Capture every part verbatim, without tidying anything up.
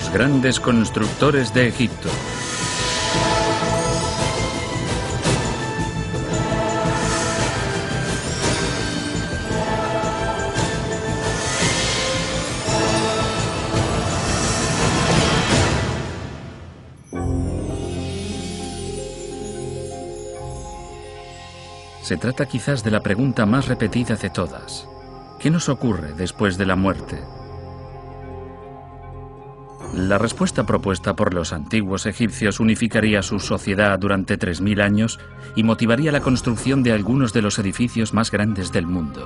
Los grandes constructores de Egipto. Se trata quizás de la pregunta más repetida de todas. ¿Qué nos ocurre después de la muerte? La respuesta propuesta por los antiguos egipcios unificaría su sociedad durante tres mil años y motivaría la construcción de algunos de los edificios más grandes del mundo.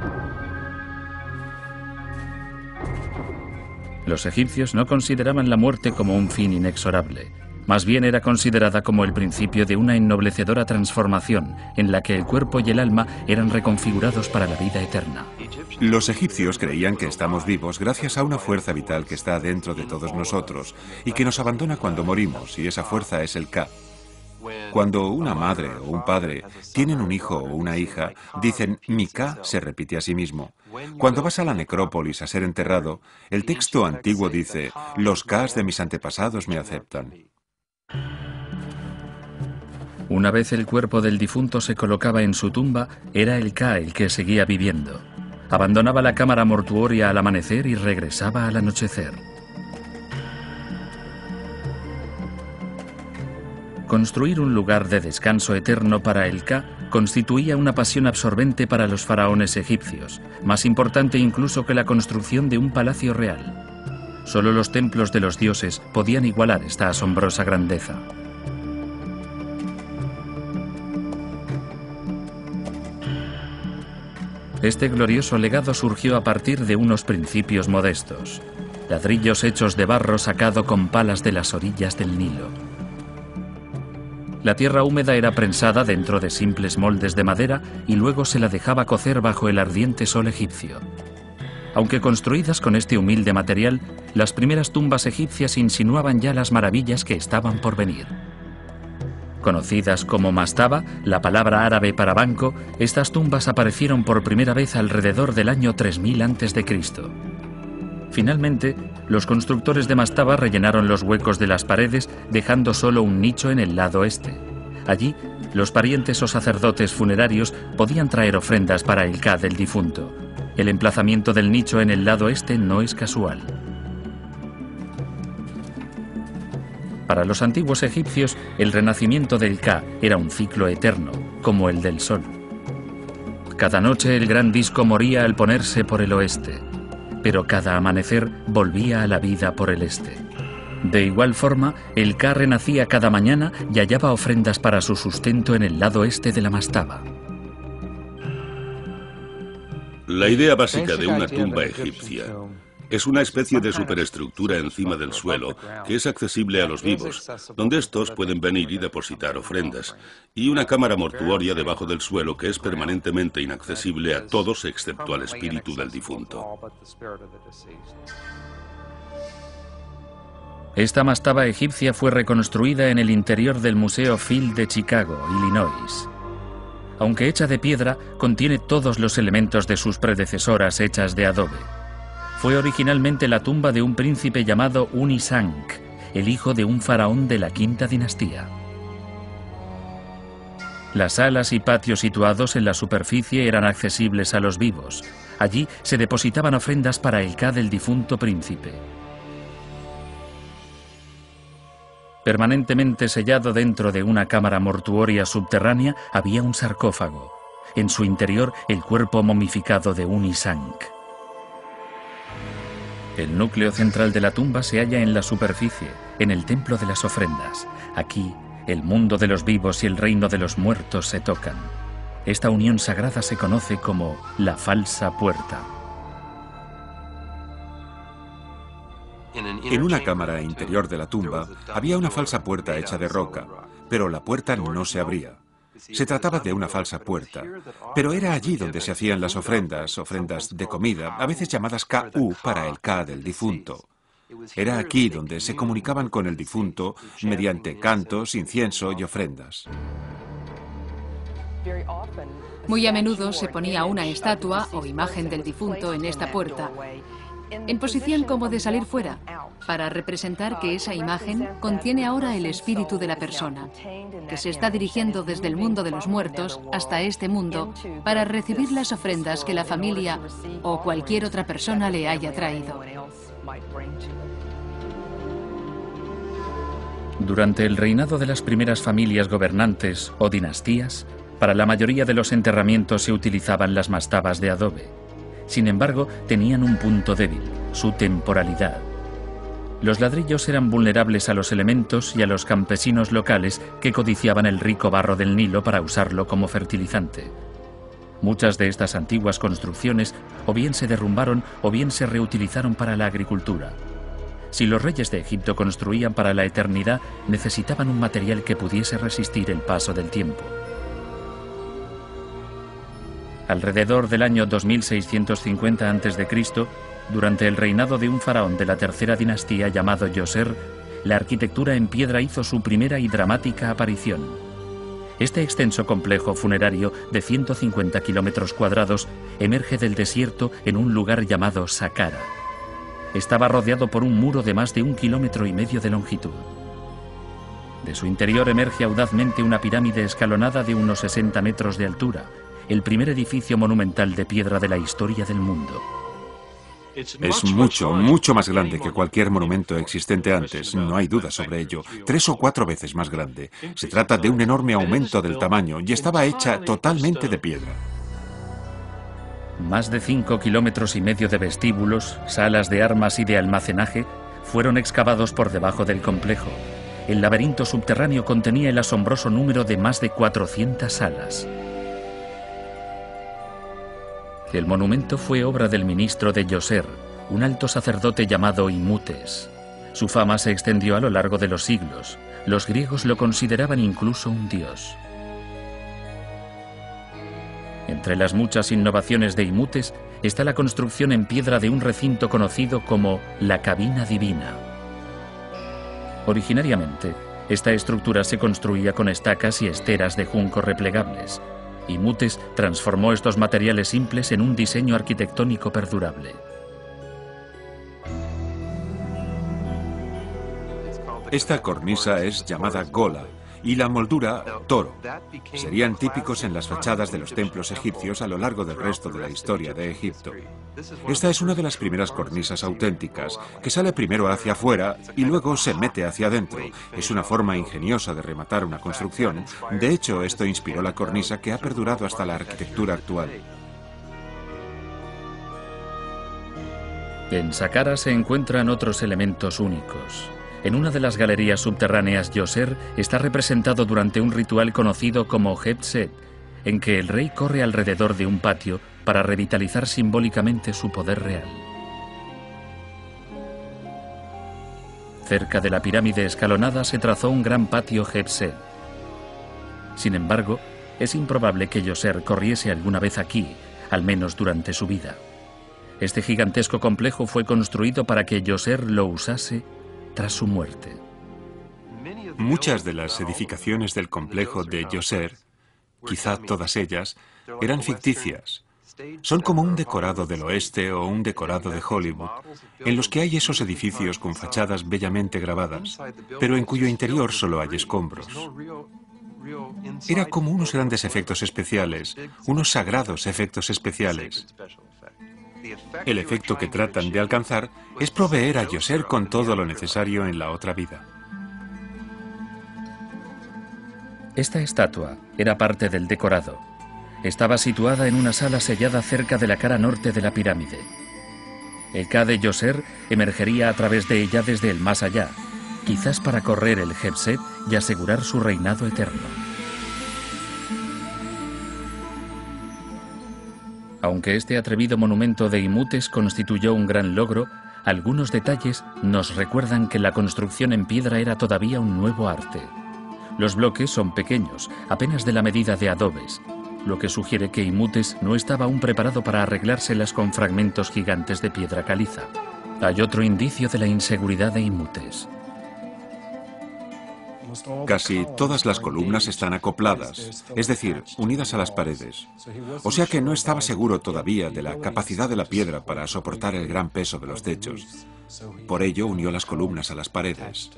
Los egipcios no consideraban la muerte como un fin inexorable. Más bien era considerada como el principio de una ennoblecedora transformación en la que el cuerpo y el alma eran reconfigurados para la vida eterna. Los egipcios creían que estamos vivos gracias a una fuerza vital que está dentro de todos nosotros y que nos abandona cuando morimos, y esa fuerza es el Ka. Cuando una madre o un padre tienen un hijo o una hija, dicen mi Ka se repite a sí mismo. Cuando vas a la necrópolis a ser enterrado, el texto antiguo dice los Kas de mis antepasados me aceptan. Una vez el cuerpo del difunto se colocaba en su tumba, era el Ka el que seguía viviendo. Abandonaba la cámara mortuoria al amanecer y regresaba al anochecer. Construir un lugar de descanso eterno para el Ka constituía una pasión absorbente para los faraones egipcios, más importante incluso que la construcción de un palacio real. Solo los templos de los dioses podían igualar esta asombrosa grandeza. Este glorioso legado surgió a partir de unos principios modestos. Ladrillos hechos de barro sacado con palas de las orillas del Nilo. La tierra húmeda era prensada dentro de simples moldes de madera y luego se la dejaba cocer bajo el ardiente sol egipcio. Aunque construidas con este humilde material, las primeras tumbas egipcias insinuaban ya las maravillas que estaban por venir. Conocidas como mastaba, la palabra árabe para banco, estas tumbas aparecieron por primera vez alrededor del año tres mil antes de Cristo. Finalmente, los constructores de mastaba rellenaron los huecos de las paredes, dejando solo un nicho en el lado este. Allí, los parientes o sacerdotes funerarios podían traer ofrendas para el Ka del difunto. El emplazamiento del nicho en el lado este no es casual. Para los antiguos egipcios, el renacimiento del Ka era un ciclo eterno, como el del sol. Cada noche el gran disco moría al ponerse por el oeste, pero cada amanecer volvía a la vida por el este. De igual forma, el Ka renacía cada mañana y hallaba ofrendas para su sustento en el lado este de la mastaba. La idea básica de una tumba egipcia es una especie de superestructura encima del suelo que es accesible a los vivos, donde estos pueden venir y depositar ofrendas, y una cámara mortuoria debajo del suelo que es permanentemente inaccesible a todos excepto al espíritu del difunto. Esta mastaba egipcia fue reconstruida en el interior del Museo Field de Chicago, Illinois. Aunque hecha de piedra, contiene todos los elementos de sus predecesoras hechas de adobe. Fue originalmente la tumba de un príncipe llamado Unisank, el hijo de un faraón de la quinta dinastía. Las salas y patios situados en la superficie eran accesibles a los vivos. Allí se depositaban ofrendas para el Ka del difunto príncipe. Permanentemente sellado dentro de una cámara mortuoria subterránea había un sarcófago. En su interior el cuerpo momificado de Unisank. El núcleo central de la tumba se halla en la superficie, en el templo de las ofrendas. Aquí, el mundo de los vivos y el reino de los muertos se tocan. Esta unión sagrada se conoce como la falsa puerta. En una cámara interior de la tumba había una falsa puerta hecha de roca, pero la puerta no se abría. Se trataba de una falsa puerta, pero era allí donde se hacían las ofrendas, ofrendas de comida, a veces llamadas Ka U para el Ka del difunto. Era aquí donde se comunicaban con el difunto mediante cantos, incienso y ofrendas. Muy a menudo se ponía una estatua o imagen del difunto en esta puerta en posición como de salir fuera, para representar que esa imagen contiene ahora el espíritu de la persona, que se está dirigiendo desde el mundo de los muertos hasta este mundo para recibir las ofrendas que la familia o cualquier otra persona le haya traído. Durante el reinado de las primeras familias gobernantes o dinastías, para la mayoría de los enterramientos se utilizaban las mastabas de adobe. Sin embargo, tenían un punto débil, su temporalidad. Los ladrillos eran vulnerables a los elementos y a los campesinos locales que codiciaban el rico barro del Nilo para usarlo como fertilizante. Muchas de estas antiguas construcciones o bien se derrumbaron o bien se reutilizaron para la agricultura. Si los reyes de Egipto construían para la eternidad, necesitaban un material que pudiese resistir el paso del tiempo. Alrededor del año dos mil seiscientos cincuenta antes de Cristo, durante el reinado de un faraón de la tercera dinastía llamado Djoser, la arquitectura en piedra hizo su primera y dramática aparición. Este extenso complejo funerario de ciento cincuenta kilómetros cuadrados emerge del desierto en un lugar llamado Saqqara. Estaba rodeado por un muro de más de un kilómetro y medio de longitud. De su interior emerge audazmente una pirámide escalonada de unos sesenta metros de altura, el primer edificio monumental de piedra de la historia del mundo. Es mucho, mucho más grande que cualquier monumento existente antes, no hay duda sobre ello. Tres o cuatro veces más grande. Se trata de un enorme aumento del tamaño y estaba hecha totalmente de piedra. Más de cinco kilómetros y medio de vestíbulos, salas de armas y de almacenaje fueron excavados por debajo del complejo. El laberinto subterráneo contenía el asombroso número de más de cuatrocientas salas. El monumento fue obra del ministro de Djoser, un alto sacerdote llamado Imutes. Su fama se extendió a lo largo de los siglos. Los griegos lo consideraban incluso un dios. Entre las muchas innovaciones de Imutes está la construcción en piedra de un recinto conocido como la Cabina Divina. Originariamente, esta estructura se construía con estacas y esteras de junco replegables. Imutes transformó estos materiales simples en un diseño arquitectónico perdurable. Esta cornisa es llamada gola y la moldura toro. Serían típicos en las fachadas de los templos egipcios a lo largo del resto de la historia de Egipto. Esta es una de las primeras cornisas auténticas, que sale primero hacia afuera y luego se mete hacia adentro. Es una forma ingeniosa de rematar una construcción. De hecho, esto inspiró la cornisa que ha perdurado hasta la arquitectura actual. En Saqqara se encuentran otros elementos únicos. En una de las galerías subterráneas Djoser está representado durante un ritual conocido como Hebset, en que el rey corre alrededor de un patio para revitalizar simbólicamente su poder real. Cerca de la pirámide escalonada se trazó un gran patio Hebset. Sin embargo, es improbable que Djoser corriese alguna vez aquí, al menos durante su vida. Este gigantesco complejo fue construido para que Djoser lo usase tras su muerte. Muchas de las edificaciones del complejo de Djoser, quizá todas ellas, eran ficticias. Son como un decorado del oeste o un decorado de Hollywood, en los que hay esos edificios con fachadas bellamente grabadas, pero en cuyo interior solo hay escombros. Era como unos grandes efectos especiales, unos sagrados efectos especiales. El efecto que tratan de alcanzar es proveer a Djoser con todo lo necesario en la otra vida. Esta estatua era parte del decorado. Estaba situada en una sala sellada cerca de la cara norte de la pirámide. El Ka de Djoser emergería a través de ella desde el más allá, quizás para correr el Hebset y asegurar su reinado eterno. Aunque este atrevido monumento de Imutes constituyó un gran logro, algunos detalles nos recuerdan que la construcción en piedra era todavía un nuevo arte. Los bloques son pequeños, apenas de la medida de adobes, lo que sugiere que Imutes no estaba aún preparado para arreglárselas con fragmentos gigantes de piedra caliza. Hay otro indicio de la inseguridad de Imutes. Casi todas las columnas están acopladas, es decir, unidas a las paredes. O sea que no estaba seguro todavía de la capacidad de la piedra para soportar el gran peso de los techos. Por ello unió las columnas a las paredes.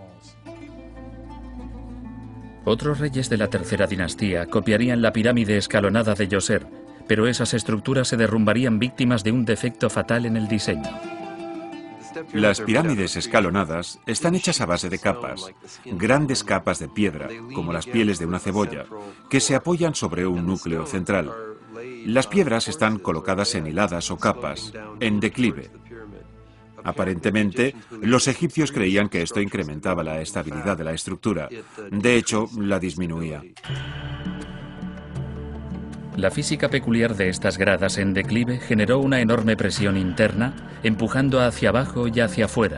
Otros reyes de la tercera dinastía copiarían la pirámide escalonada de Djoser, pero esas estructuras se derrumbarían víctimas de un defecto fatal en el diseño. Las pirámides escalonadas están hechas a base de capas, grandes capas de piedra, como las pieles de una cebolla, que se apoyan sobre un núcleo central. Las piedras están colocadas en hiladas o capas, en declive. Aparentemente, los egipcios creían que esto incrementaba la estabilidad de la estructura. De hecho, la disminuía. La física peculiar de estas gradas en declive generó una enorme presión interna, empujando hacia abajo y hacia afuera.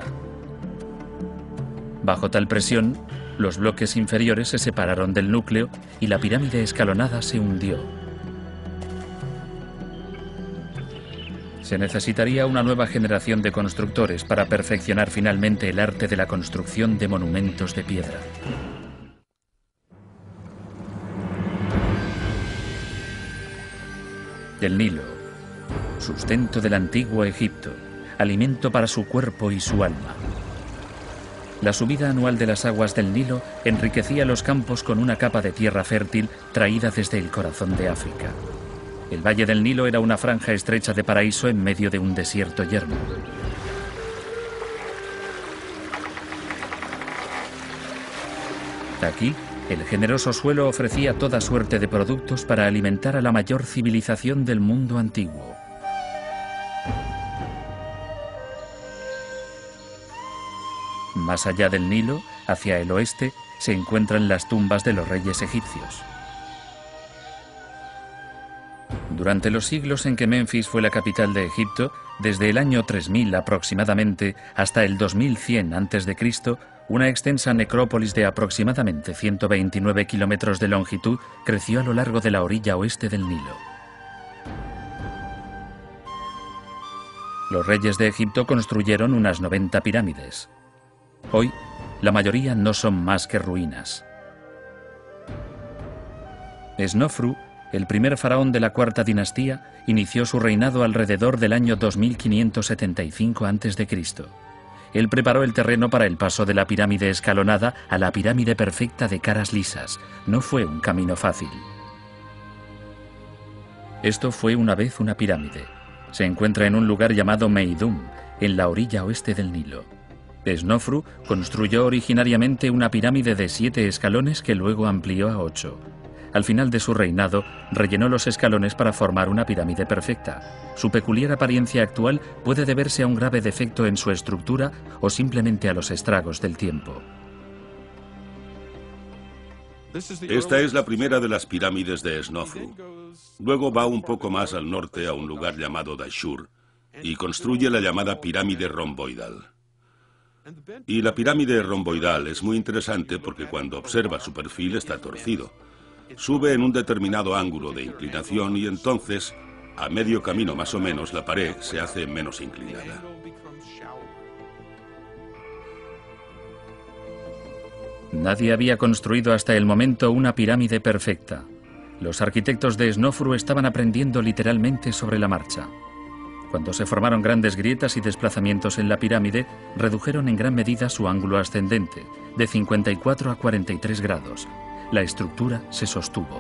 Bajo tal presión, los bloques inferiores se separaron del núcleo y la pirámide escalonada se hundió. Se necesitaría una nueva generación de constructores para perfeccionar finalmente el arte de la construcción de monumentos de piedra. El Nilo, sustento del antiguo Egipto, alimento para su cuerpo y su alma. La subida anual de las aguas del Nilo enriquecía los campos con una capa de tierra fértil traída desde el corazón de África. El valle del Nilo era una franja estrecha de paraíso en medio de un desierto yermo. Aquí, el generoso suelo ofrecía toda suerte de productos para alimentar a la mayor civilización del mundo antiguo. Más allá del Nilo, hacia el oeste, se encuentran las tumbas de los reyes egipcios. Durante los siglos en que Menfis fue la capital de Egipto, desde el año tres mil aproximadamente hasta el dos mil cien antes de Cristo, una extensa necrópolis de aproximadamente ciento veintinueve kilómetros de longitud creció a lo largo de la orilla oeste del Nilo. Los reyes de Egipto construyeron unas noventa pirámides. Hoy, la mayoría no son más que ruinas. Snofru, el primer faraón de la cuarta dinastía, inició su reinado alrededor del año dos mil quinientos setenta y cinco antes de Cristo. Él preparó el terreno para el paso de la pirámide escalonada a la pirámide perfecta de caras lisas. No fue un camino fácil. Esto fue una vez una pirámide. Se encuentra en un lugar llamado Meidum, en la orilla oeste del Nilo. Snofru construyó originariamente una pirámide de siete escalones que luego amplió a ocho. Al final de su reinado, rellenó los escalones para formar una pirámide perfecta. Su peculiar apariencia actual puede deberse a un grave defecto en su estructura o simplemente a los estragos del tiempo. Esta es la primera de las pirámides de Snofru. Luego va un poco más al norte a un lugar llamado Dashur y construye la llamada pirámide romboidal. Y la pirámide romboidal es muy interesante porque cuando observa su perfil está torcido. Sube en un determinado ángulo de inclinación y entonces, a medio camino más o menos, la pared se hace menos inclinada. Nadie había construido hasta el momento una pirámide perfecta. Los arquitectos de Snofru estaban aprendiendo literalmente sobre la marcha. Cuando se formaron grandes grietas y desplazamientos en la pirámide, redujeron en gran medida su ángulo ascendente, de cincuenta y cuatro a cuarenta y tres grados. La estructura se sostuvo.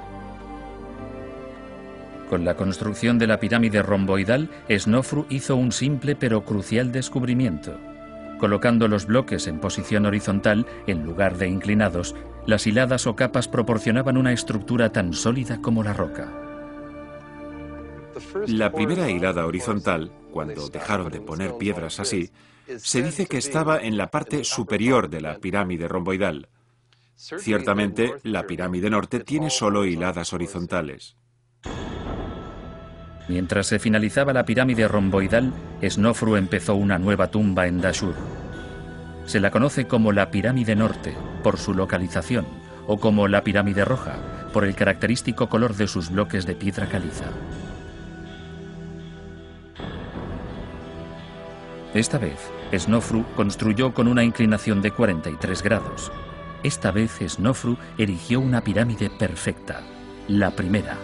Con la construcción de la pirámide romboidal, Snofru hizo un simple pero crucial descubrimiento. Colocando los bloques en posición horizontal, en lugar de inclinados, las hiladas o capas proporcionaban una estructura tan sólida como la roca. La primera hilada horizontal, cuando dejaron de poner piedras así, se dice que estaba en la parte superior de la pirámide romboidal. Ciertamente, la pirámide norte tiene solo hiladas horizontales. Mientras se finalizaba la pirámide romboidal, Snofru empezó una nueva tumba en Dashur. Se la conoce como la pirámide norte, por su localización, o como la pirámide roja, por el característico color de sus bloques de piedra caliza. Esta vez, Snofru construyó con una inclinación de cuarenta y tres grados. esta vez Snofru erigió una pirámide perfecta, la primera.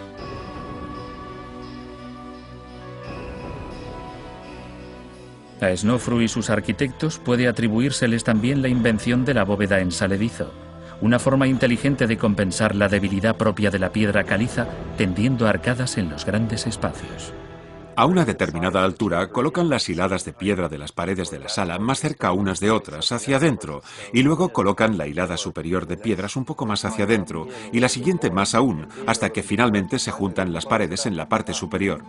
A Snofru y sus arquitectos puede atribuírseles también la invención de la bóveda en saledizo, una forma inteligente de compensar la debilidad propia de la piedra caliza, tendiendo arcadas en los grandes espacios. A una determinada altura colocan las hiladas de piedra de las paredes de la sala más cerca unas de otras, hacia adentro, y luego colocan la hilada superior de piedras un poco más hacia adentro y la siguiente más aún, hasta que finalmente se juntan las paredes en la parte superior.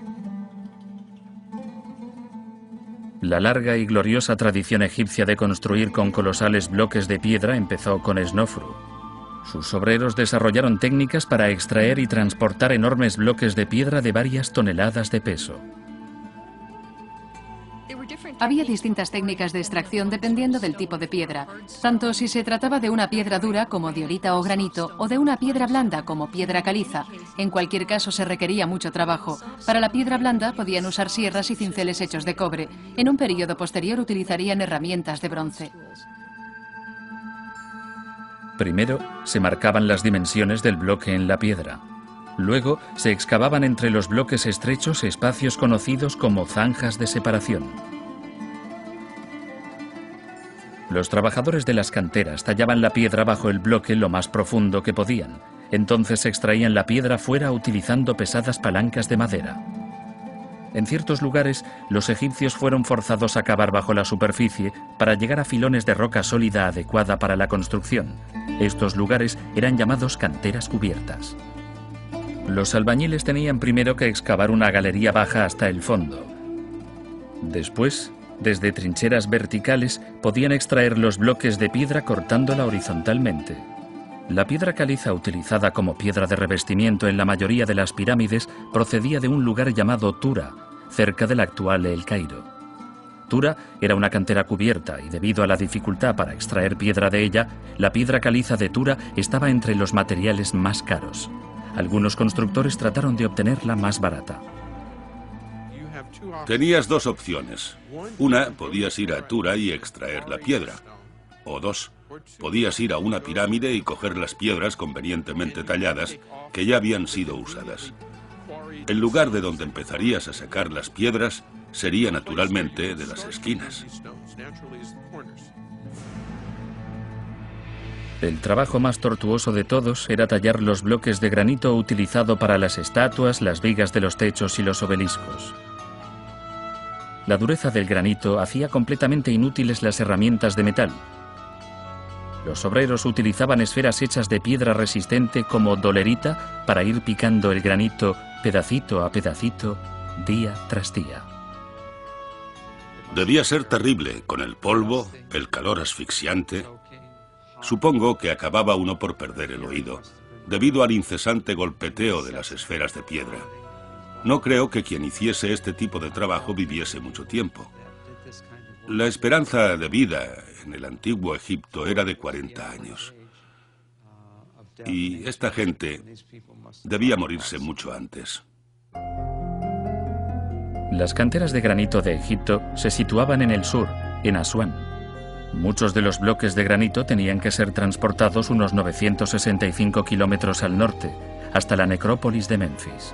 La larga y gloriosa tradición egipcia de construir con colosales bloques de piedra empezó con Snofru. Sus obreros desarrollaron técnicas para extraer y transportar enormes bloques de piedra de varias toneladas de peso. Había distintas técnicas de extracción dependiendo del tipo de piedra, tanto si se trataba de una piedra dura como diorita o granito, o de una piedra blanda como piedra caliza. En cualquier caso se requería mucho trabajo. Para la piedra blanda podían usar sierras y cinceles hechos de cobre. En un periodo posterior utilizarían herramientas de bronce. Primero, se marcaban las dimensiones del bloque en la piedra. Luego, se excavaban entre los bloques estrechos espacios conocidos como zanjas de separación. Los trabajadores de las canteras tallaban la piedra bajo el bloque lo más profundo que podían. Entonces extraían la piedra fuera utilizando pesadas palancas de madera. En ciertos lugares, los egipcios fueron forzados a cavar bajo la superficie para llegar a filones de roca sólida adecuada para la construcción. Estos lugares eran llamados canteras cubiertas. Los albañiles tenían primero que excavar una galería baja hasta el fondo. Después, desde trincheras verticales, podían extraer los bloques de piedra cortándola horizontalmente. La piedra caliza utilizada como piedra de revestimiento en la mayoría de las pirámides procedía de un lugar llamado Tura, cerca del actual El Cairo. Tura era una cantera cubierta y debido a la dificultad para extraer piedra de ella, la piedra caliza de Tura estaba entre los materiales más caros. Algunos constructores trataron de obtenerla más barata. Tenías dos opciones. Una, podías ir a Tura y extraer la piedra. O dos, podías ir a una pirámide y coger las piedras convenientemente talladas que ya habían sido usadas. El lugar de donde empezarías a sacar las piedras sería naturalmente de las esquinas. El trabajo más tortuoso de todos era tallar los bloques de granito utilizado para las estatuas, las vigas de los techos y los obeliscos. La dureza del granito hacía completamente inútiles las herramientas de metal. Los obreros utilizaban esferas hechas de piedra resistente como dolerita para ir picando el granito pedacito a pedacito, día tras día. Debía ser terrible, con el polvo, el calor asfixiante. Supongo que acababa uno por perder el oído, debido al incesante golpeteo de las esferas de piedra. No creo que quien hiciese este tipo de trabajo viviese mucho tiempo. La esperanza de vida en el antiguo Egipto era de cuarenta años. Y esta gente debía morirse mucho antes. Las canteras de granito de Egipto se situaban en el sur, en Asuán. Muchos de los bloques de granito tenían que ser transportados unos novecientos sesenta y cinco kilómetros al norte, hasta la necrópolis de Menfis.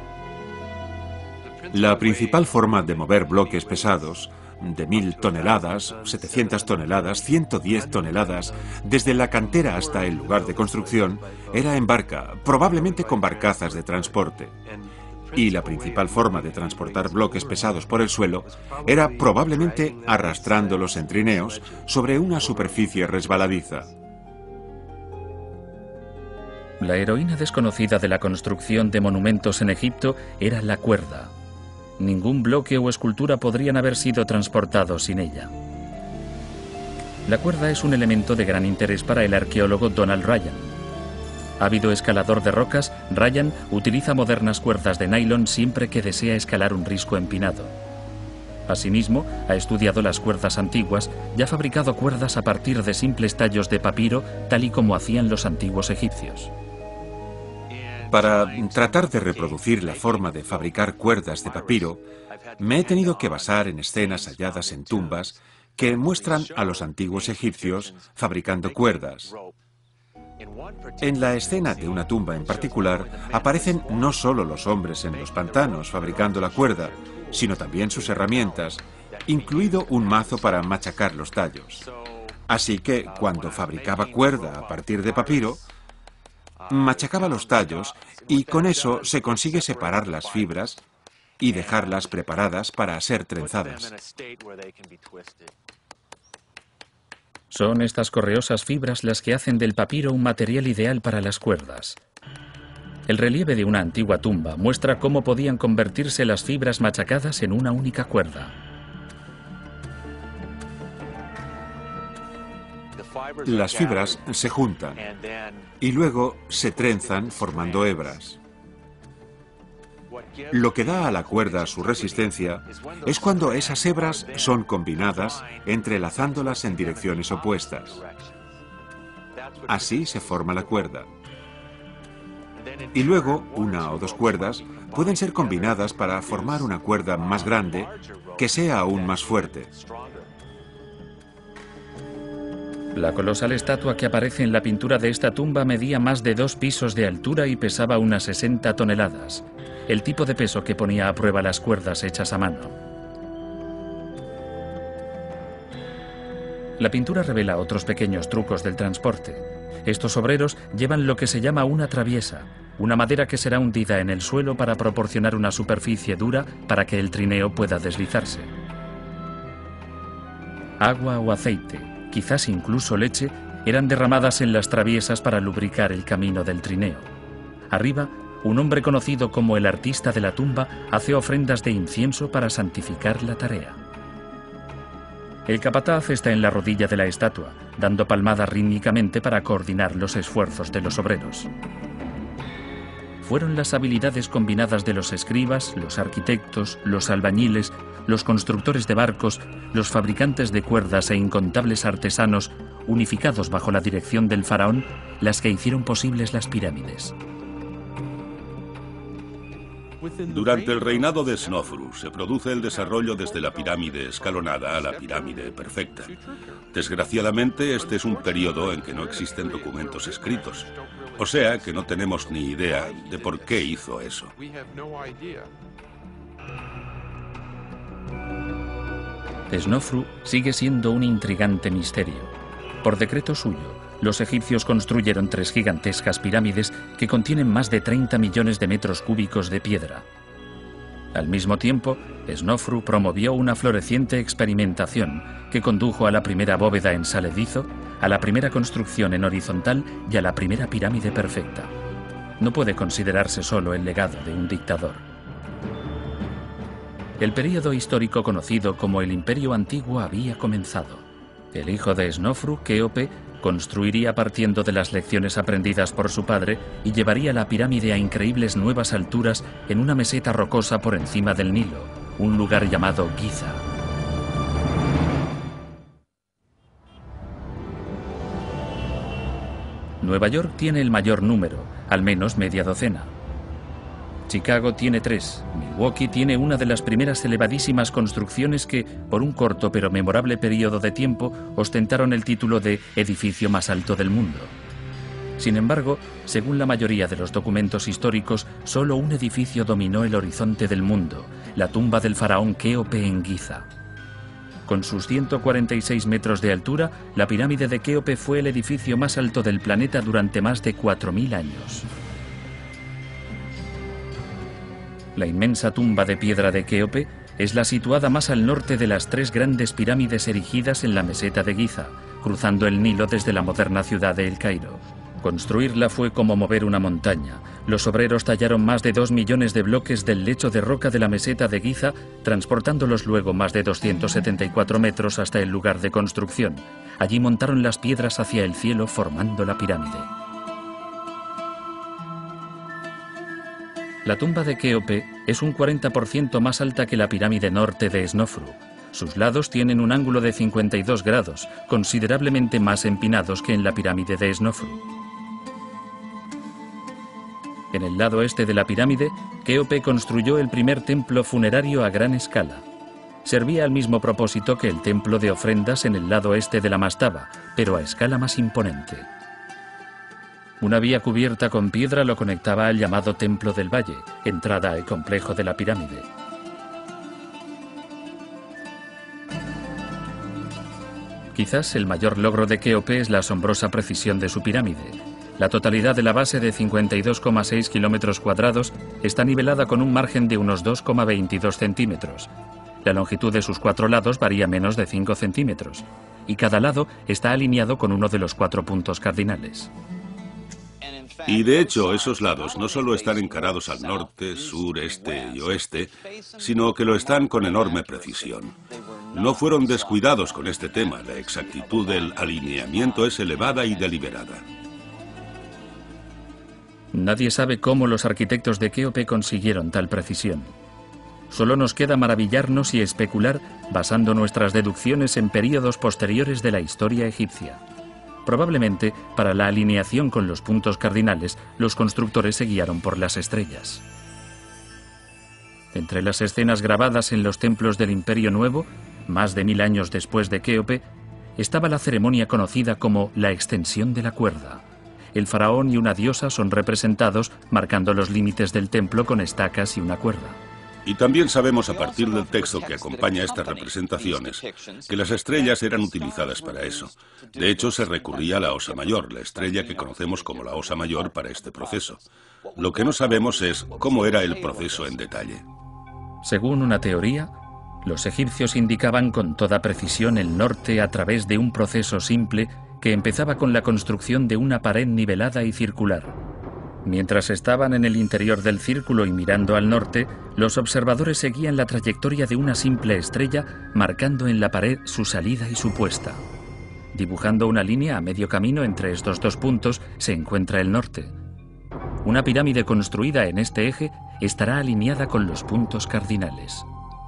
La principal forma de mover bloques pesados, de mil toneladas, setecientas toneladas, ciento diez toneladas, desde la cantera hasta el lugar de construcción, era en barca, probablemente con barcazas de transporte. Y la principal forma de transportar bloques pesados por el suelo era probablemente arrastrándolos en trineos sobre una superficie resbaladiza. La heroína desconocida de la construcción de monumentos en Egipto era la cuerda. Ningún bloque o escultura podrían haber sido transportados sin ella. La cuerda es un elemento de gran interés para el arqueólogo Donald Ryan. Ávido escalador de rocas, Ryan utiliza modernas cuerdas de nylon siempre que desea escalar un risco empinado. Asimismo, ha estudiado las cuerdas antiguas y ha fabricado cuerdas a partir de simples tallos de papiro, tal y como hacían los antiguos egipcios. Para tratar de reproducir la forma de fabricar cuerdas de papiro, me he tenido que basar en escenas halladas en tumbas que muestran a los antiguos egipcios fabricando cuerdas. En la escena de una tumba en particular, aparecen no solo los hombres en los pantanos fabricando la cuerda, sino también sus herramientas, incluido un mazo para machacar los tallos. Así que, cuando fabricaba cuerda a partir de papiro, machacaba los tallos y con eso se consigue separar las fibras y dejarlas preparadas para ser trenzadas. Son estas correosas fibras las que hacen del papiro un material ideal para las cuerdas. El relieve de una antigua tumba muestra cómo podían convertirse las fibras machacadas en una única cuerda. Las fibras se juntan y luego se trenzan formando hebras. Lo que da a la cuerda su resistencia es cuando esas hebras son combinadas entrelazándolas en direcciones opuestas. Así se forma la cuerda. Y luego, una o dos cuerdas pueden ser combinadas para formar una cuerda más grande que sea aún más fuerte. La colosal estatua que aparece en la pintura de esta tumba medía más de dos pisos de altura y pesaba unas sesenta toneladas, el tipo de peso que ponía a prueba las cuerdas hechas a mano. La pintura revela otros pequeños trucos del transporte. Estos obreros llevan lo que se llama una traviesa, una madera que será hundida en el suelo para proporcionar una superficie dura para que el trineo pueda deslizarse. Agua o aceite, quizás incluso leche, eran derramadas en las traviesas para lubricar el camino del trineo. Arriba, un hombre conocido como el artista de la tumba hace ofrendas de incienso para santificar la tarea. El capataz está en la rodilla de la estatua, dando palmadas rítmicamente para coordinar los esfuerzos de los obreros. Fueron las habilidades combinadas de los escribas, los arquitectos, los albañiles, los constructores de barcos, los fabricantes de cuerdas e incontables artesanos, unificados bajo la dirección del faraón, las que hicieron posibles las pirámides. Durante el reinado de Snofru se produce el desarrollo desde la pirámide escalonada a la pirámide perfecta. Desgraciadamente, este es un periodo en que no existen documentos escritos, o sea que no tenemos ni idea de por qué hizo eso. Snofru sigue siendo un intrigante misterio. Por decreto suyo, los egipcios construyeron tres gigantescas pirámides que contienen más de treinta millones de metros cúbicos de piedra. Al mismo tiempo, Snofru promovió una floreciente experimentación que condujo a la primera bóveda en saledizo, a la primera construcción en horizontal y a la primera pirámide perfecta. No puede considerarse solo el legado de un dictador. El período histórico conocido como el Imperio Antiguo había comenzado. El hijo de Snofru, Kéope, construiría partiendo de las lecciones aprendidas por su padre y llevaría la pirámide a increíbles nuevas alturas en una meseta rocosa por encima del Nilo, un lugar llamado Giza. Nueva York tiene el mayor número, al menos media docena. Chicago tiene tres, Milwaukee tiene una de las primeras elevadísimas construcciones que, por un corto pero memorable periodo de tiempo, ostentaron el título de edificio más alto del mundo. Sin embargo, según la mayoría de los documentos históricos, solo un edificio dominó el horizonte del mundo, la tumba del faraón Kéope en Giza. Con sus ciento cuarenta y seis metros de altura, la pirámide de Kéope fue el edificio más alto del planeta durante más de cuatro mil años. La inmensa tumba de piedra de Kéope es la situada más al norte de las tres grandes pirámides erigidas en la meseta de Giza, cruzando el Nilo desde la moderna ciudad de El Cairo. Construirla fue como mover una montaña. Los obreros tallaron más de dos millones de bloques del lecho de roca de la meseta de Giza, transportándolos luego más de doscientos setenta y cuatro metros hasta el lugar de construcción. Allí montaron las piedras hacia el cielo formando la pirámide. La tumba de Kéope es un cuarenta por ciento más alta que la pirámide norte de Snofru. Sus lados tienen un ángulo de cincuenta y dos grados, considerablemente más empinados que en la pirámide de Snofru. En el lado este de la pirámide, Kéope construyó el primer templo funerario a gran escala. Servía al mismo propósito que el templo de ofrendas en el lado este de la mastaba, pero a escala más imponente. Una vía cubierta con piedra lo conectaba al llamado Templo del Valle, entrada al complejo de la pirámide. Quizás el mayor logro de Kéope es la asombrosa precisión de su pirámide. La totalidad de la base de cincuenta y dos coma seis kilómetros cuadrados está nivelada con un margen de unos dos coma veintidós centímetros. La longitud de sus cuatro lados varía menos de cinco centímetros, y cada lado está alineado con uno de los cuatro puntos cardinales. Y de hecho, esos lados no solo están encarados al norte, sur, este y oeste, sino que lo están con enorme precisión. No fueron descuidados con este tema, la exactitud del alineamiento es elevada y deliberada. Nadie sabe cómo los arquitectos de Kéope consiguieron tal precisión. Solo nos queda maravillarnos y especular basando nuestras deducciones en períodos posteriores de la historia egipcia. Probablemente, para la alineación con los puntos cardinales, los constructores se guiaron por las estrellas. Entre las escenas grabadas en los templos del Imperio Nuevo, más de mil años después de Kéope, estaba la ceremonia conocida como la extensión de la cuerda. El faraón y una diosa son representados marcando los límites del templo con estacas y una cuerda. Y también sabemos a partir del texto que acompaña estas representaciones que las estrellas eran utilizadas para eso. De hecho, se recurría a la Osa Mayor, la estrella que conocemos como la Osa Mayor para este proceso. Lo que no sabemos es cómo era el proceso en detalle. Según una teoría, los egipcios indicaban con toda precisión el norte a través de un proceso simple que empezaba con la construcción de una pared nivelada y circular. Mientras estaban en el interior del círculo y mirando al norte, los observadores seguían la trayectoria de una simple estrella, marcando en la pared su salida y su puesta. Dibujando una línea a medio camino entre estos dos puntos se encuentra el norte. Una pirámide construida en este eje estará alineada con los puntos cardinales.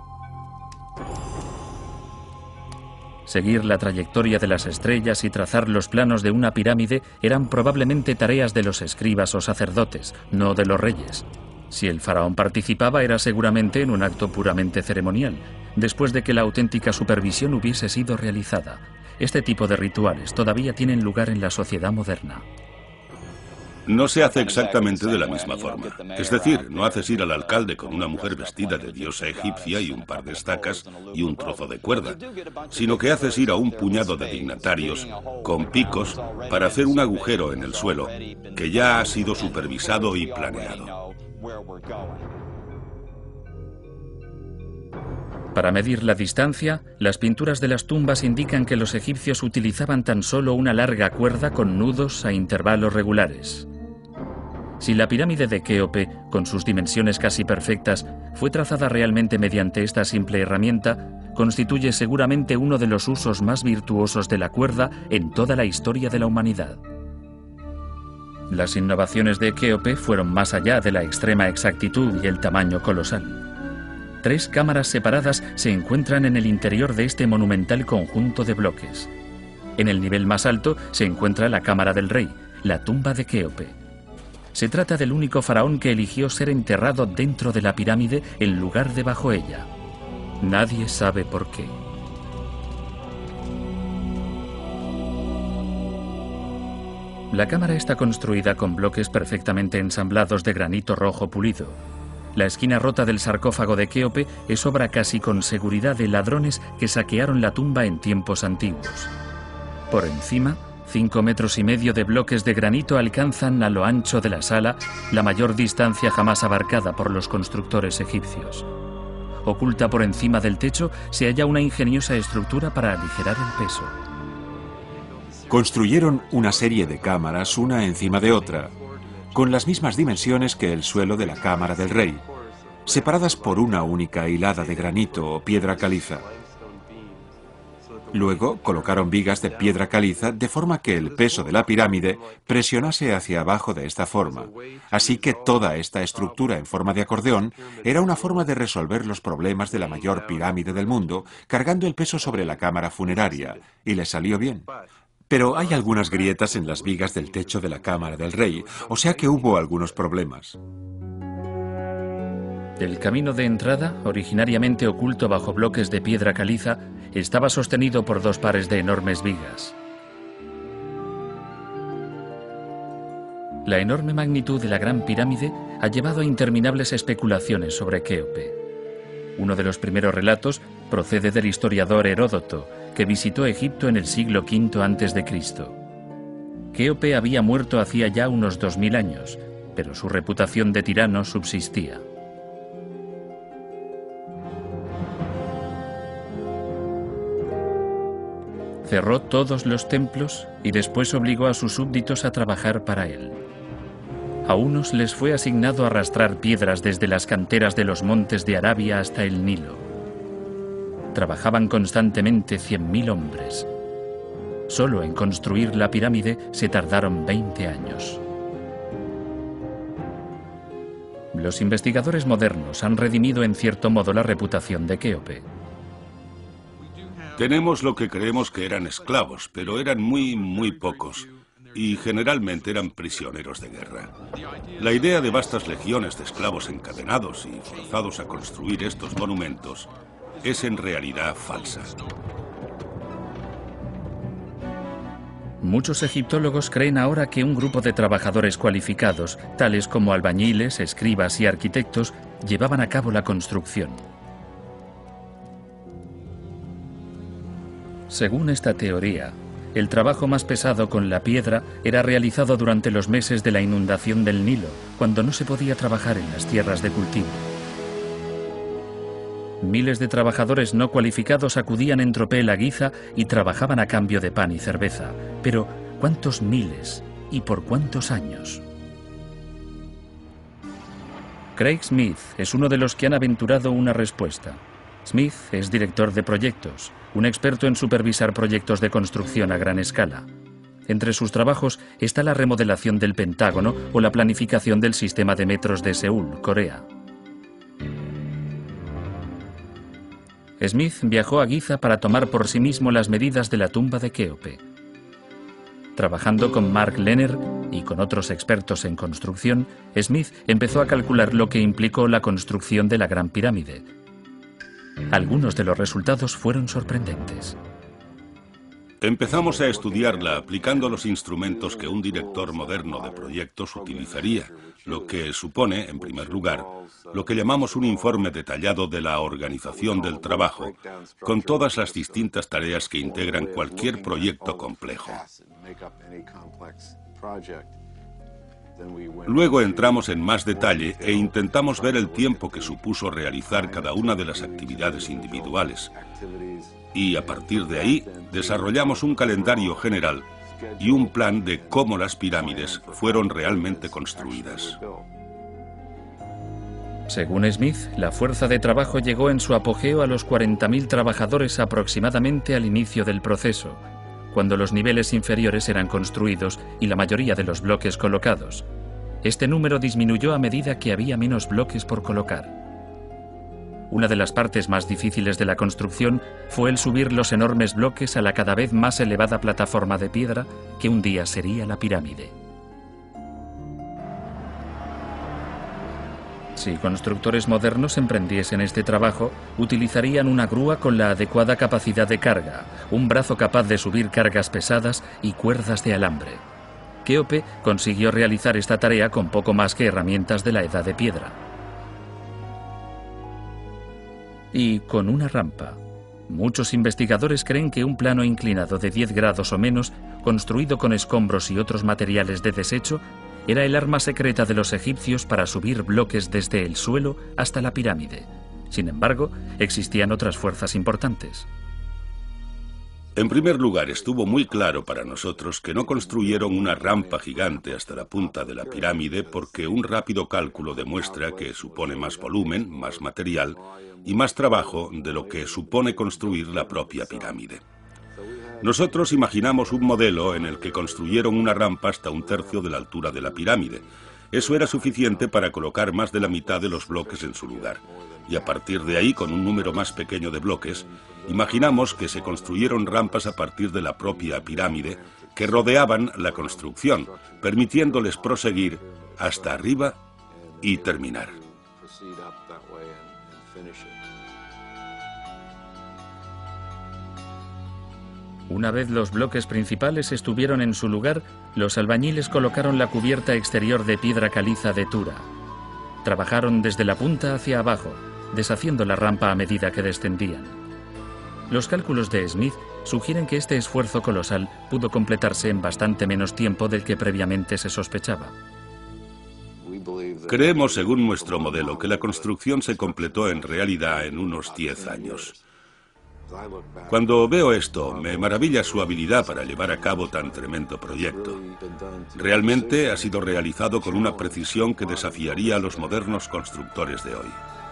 Seguir la trayectoria de las estrellas y trazar los planos de una pirámide eran probablemente tareas de los escribas o sacerdotes, no de los reyes. Si el faraón participaba era seguramente en un acto puramente ceremonial, después de que la auténtica supervisión hubiese sido realizada. Este tipo de rituales todavía tienen lugar en la sociedad moderna. No se hace exactamente de la misma forma. Es decir, no haces ir al alcalde con una mujer vestida de diosa egipcia y un par de estacas y un trozo de cuerda, sino que haces ir a un puñado de dignatarios con picos para hacer un agujero en el suelo que ya ha sido supervisado y planeado. Para medir la distancia, las pinturas de las tumbas indican que los egipcios utilizaban tan solo una larga cuerda con nudos a intervalos regulares. Si la pirámide de Kéope, con sus dimensiones casi perfectas, fue trazada realmente mediante esta simple herramienta, constituye seguramente uno de los usos más virtuosos de la cuerda en toda la historia de la humanidad. Las innovaciones de Kéope fueron más allá de la extrema exactitud y el tamaño colosal. Tres cámaras separadas se encuentran en el interior de este monumental conjunto de bloques. En el nivel más alto se encuentra la cámara del rey, la tumba de Kéope. Se trata del único faraón que eligió ser enterrado dentro de la pirámide en lugar de bajo ella. Nadie sabe por qué. La cámara está construida con bloques perfectamente ensamblados de granito rojo pulido. La esquina rota del sarcófago de Kéope es obra casi con seguridad de ladrones que saquearon la tumba en tiempos antiguos. Por encima, cinco metros y medio de bloques de granito alcanzan a lo ancho de la sala la mayor distancia jamás abarcada por los constructores egipcios. Oculta por encima del techo se halla una ingeniosa estructura para aligerar el peso. Construyeron una serie de cámaras una encima de otra, con las mismas dimensiones que el suelo de la cámara del rey, separadas por una única hilada de granito o piedra caliza. Luego colocaron vigas de piedra caliza de forma que el peso de la pirámide presionase hacia abajo de esta forma. Así que toda esta estructura en forma de acordeón era una forma de resolver los problemas de la mayor pirámide del mundo, cargando el peso sobre la cámara funeraria, y les salió bien. Pero hay algunas grietas en las vigas del techo de la cámara del rey, o sea que hubo algunos problemas. El camino de entrada, originariamente oculto bajo bloques de piedra caliza, estaba sostenido por dos pares de enormes vigas. La enorme magnitud de la Gran Pirámide ha llevado a interminables especulaciones sobre Kéope. Uno de los primeros relatos procede del historiador Heródoto, que visitó Egipto en el siglo quinto antes de Cristo. Kéope había muerto hacía ya unos dos mil años, pero su reputación de tirano subsistía. Cerró todos los templos y después obligó a sus súbditos a trabajar para él. A unos les fue asignado arrastrar piedras desde las canteras de los montes de Arabia hasta el Nilo. Trabajaban constantemente cien mil hombres. Solo en construir la pirámide se tardaron veinte años. Los investigadores modernos han redimido en cierto modo la reputación de Kéope. Tenemos lo que creemos que eran esclavos, pero eran muy, muy pocos. Y generalmente eran prisioneros de guerra. La idea de vastas legiones de esclavos encadenados y forzados a construir estos monumentos es en realidad falsa. Muchos egiptólogos creen ahora que un grupo de trabajadores cualificados, tales como albañiles, escribas y arquitectos, llevaban a cabo la construcción. Según esta teoría, el trabajo más pesado con la piedra era realizado durante los meses de la inundación del Nilo, cuando no se podía trabajar en las tierras de cultivo. Miles de trabajadores no cualificados acudían en tropel a Giza y trabajaban a cambio de pan y cerveza. Pero, ¿cuántos miles y por cuántos años? Craig Smith es uno de los que han aventurado una respuesta. Smith es director de proyectos, un experto en supervisar proyectos de construcción a gran escala. Entre sus trabajos está la remodelación del Pentágono o la planificación del sistema de metros de Seúl, Corea. Smith viajó a Giza para tomar por sí mismo las medidas de la tumba de Kéope. Trabajando con Mark Lehner y con otros expertos en construcción, Smith empezó a calcular lo que implicó la construcción de la Gran Pirámide. Algunos de los resultados fueron sorprendentes. Empezamos a estudiarla aplicando los instrumentos que un director moderno de proyectos utilizaría, lo que supone, en primer lugar, lo que llamamos un informe detallado de la organización del trabajo, con todas las distintas tareas que integran cualquier proyecto complejo. Luego entramos en más detalle e intentamos ver el tiempo que supuso realizar cada una de las actividades individuales. Y a partir de ahí, desarrollamos un calendario general y un plan de cómo las pirámides fueron realmente construidas. Según Smith, la fuerza de trabajo llegó en su apogeo a los cuarenta mil trabajadores aproximadamente al inicio del proceso, cuando los niveles inferiores eran construidos y la mayoría de los bloques colocados. Este número disminuyó a medida que había menos bloques por colocar. Una de las partes más difíciles de la construcción fue el subir los enormes bloques a la cada vez más elevada plataforma de piedra que un día sería la pirámide. Si constructores modernos emprendiesen este trabajo, utilizarían una grúa con la adecuada capacidad de carga, un brazo capaz de subir cargas pesadas y cuerdas de alambre. Kéope consiguió realizar esta tarea con poco más que herramientas de la edad de piedra. Y con una rampa. Muchos investigadores creen que un plano inclinado de diez grados o menos, construido con escombros y otros materiales de desecho, era el arma secreta de los egipcios para subir bloques desde el suelo hasta la pirámide. Sin embargo, existían otras fuerzas importantes. En primer lugar, estuvo muy claro para nosotros que no construyeron una rampa gigante hasta la punta de la pirámide porque un rápido cálculo demuestra que supone más volumen, más material y más trabajo de lo que supone construir la propia pirámide. Nosotros imaginamos un modelo en el que construyeron una rampa hasta un tercio de la altura de la pirámide. Eso era suficiente para colocar más de la mitad de los bloques en su lugar. Y a partir de ahí, con un número más pequeño de bloques, imaginamos que se construyeron rampas a partir de la propia pirámide que rodeaban la construcción, permitiéndoles proseguir hasta arriba y terminar. Una vez los bloques principales estuvieron en su lugar, los albañiles colocaron la cubierta exterior de piedra caliza de Tura. Trabajaron desde la punta hacia abajo, deshaciendo la rampa a medida que descendían. Los cálculos de Smith sugieren que este esfuerzo colosal pudo completarse en bastante menos tiempo del que previamente se sospechaba. Creemos, según nuestro modelo, que la construcción se completó en realidad en unos diez años. Cuando veo esto, me maravilla su habilidad para llevar a cabo tan tremendo proyecto. Realmente ha sido realizado con una precisión que desafiaría a los modernos constructores de hoy.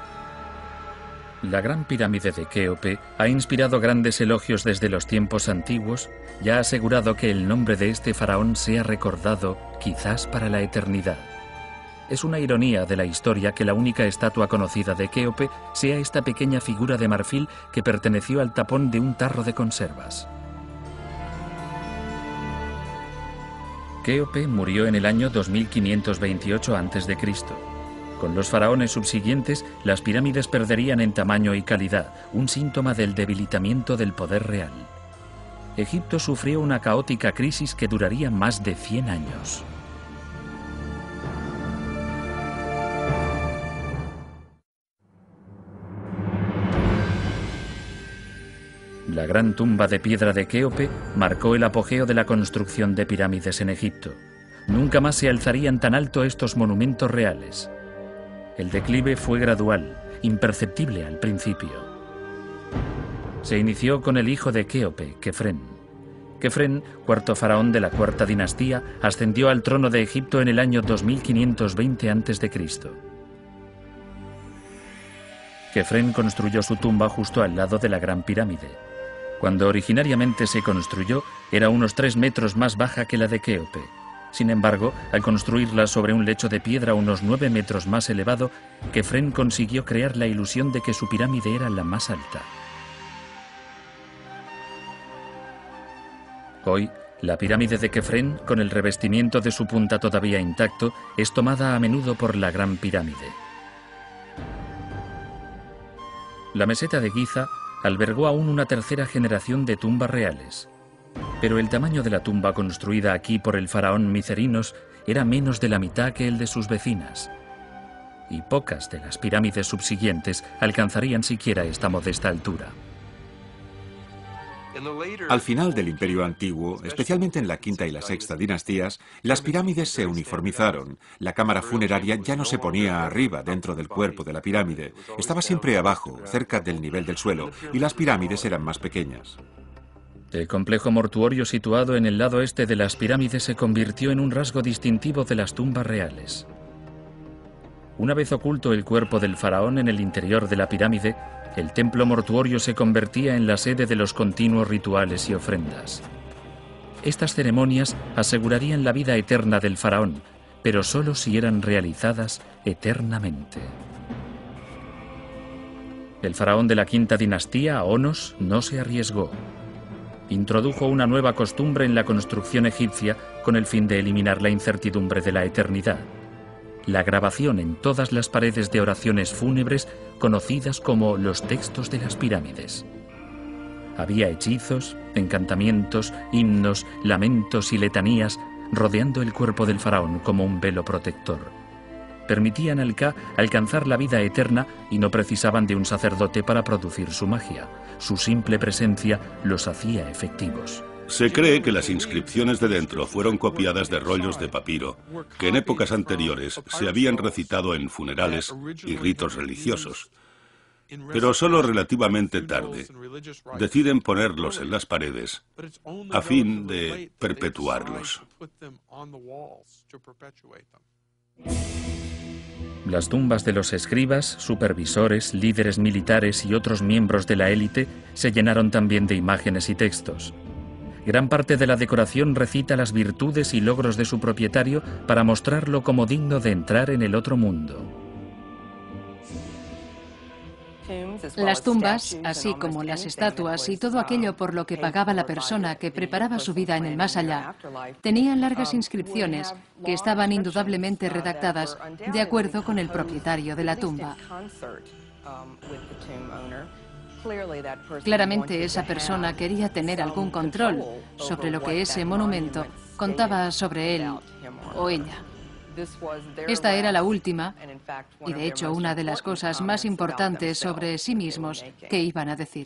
La Gran Pirámide de Kéope ha inspirado grandes elogios desde los tiempos antiguos y ha asegurado que el nombre de este faraón sea recordado quizás para la eternidad. Es una ironía de la historia que la única estatua conocida de Kéope sea esta pequeña figura de marfil que perteneció al tapón de un tarro de conservas. Kéope murió en el año dos mil quinientos veintiocho antes de Cristo Con los faraones subsiguientes, las pirámides perderían en tamaño y calidad, un síntoma del debilitamiento del poder real. Egipto sufrió una caótica crisis que duraría más de cien años. La gran tumba de piedra de Kéope marcó el apogeo de la construcción de pirámides en Egipto. Nunca más se alzarían tan alto estos monumentos reales. El declive fue gradual, imperceptible al principio. Se inició con el hijo de Kéope, Kefren. Kefren, cuarto faraón de la cuarta dinastía, ascendió al trono de Egipto en el año dos mil quinientos veinte antes de Cristo Kefren construyó su tumba justo al lado de la Gran Pirámide. Cuando originariamente se construyó, era unos tres metros más baja que la de Kéope. Sin embargo, al construirla sobre un lecho de piedra unos nueve metros más elevado, Kefren consiguió crear la ilusión de que su pirámide era la más alta. Hoy, la pirámide de Kefren, con el revestimiento de su punta todavía intacto, es tomada a menudo por la Gran Pirámide. La meseta de Giza albergó aún una tercera generación de tumbas reales. Pero el tamaño de la tumba construida aquí por el faraón Mycerinos era menos de la mitad que el de sus vecinas. Y pocas de las pirámides subsiguientes alcanzarían siquiera esta modesta altura. Al final del Imperio Antiguo, especialmente en la quinta y la sexta dinastías, las pirámides se uniformizaron. La cámara funeraria ya no se ponía arriba, dentro del cuerpo de la pirámide. Estaba siempre abajo, cerca del nivel del suelo, y las pirámides eran más pequeñas. El complejo mortuorio situado en el lado este de las pirámides se convirtió en un rasgo distintivo de las tumbas reales. Una vez oculto el cuerpo del faraón en el interior de la pirámide, el templo mortuorio se convertía en la sede de los continuos rituales y ofrendas. Estas ceremonias asegurarían la vida eterna del faraón, pero solo si eran realizadas eternamente. El faraón de la quinta dinastía, Onos, no se arriesgó. Introdujo una nueva costumbre en la construcción egipcia con el fin de eliminar la incertidumbre de la eternidad: la grabación en todas las paredes de oraciones fúnebres conocidas como los textos de las pirámides. Había hechizos, encantamientos, himnos, lamentos y letanías rodeando el cuerpo del faraón como un velo protector. Permitían al Ka alcanzar la vida eterna y no precisaban de un sacerdote para producir su magia. Su simple presencia los hacía efectivos. Se cree que las inscripciones de dentro fueron copiadas de rollos de papiro que en épocas anteriores se habían recitado en funerales y ritos religiosos. Pero solo relativamente tarde deciden ponerlos en las paredes a fin de perpetuarlos. Las tumbas de los escribas, supervisores, líderes militares y otros miembros de la élite se llenaron también de imágenes y textos. Gran parte de la decoración recita las virtudes y logros de su propietario para mostrarlo como digno de entrar en el otro mundo. Las tumbas, así como las estatuas y todo aquello por lo que pagaba la persona que preparaba su vida en el más allá, tenían largas inscripciones que estaban indudablemente redactadas de acuerdo con el propietario de la tumba. Claramente esa persona quería tener algún control sobre lo que ese monumento contaba sobre él o ella. Esta era la última y, de hecho, una de las cosas más importantes sobre sí mismos que iban a decir.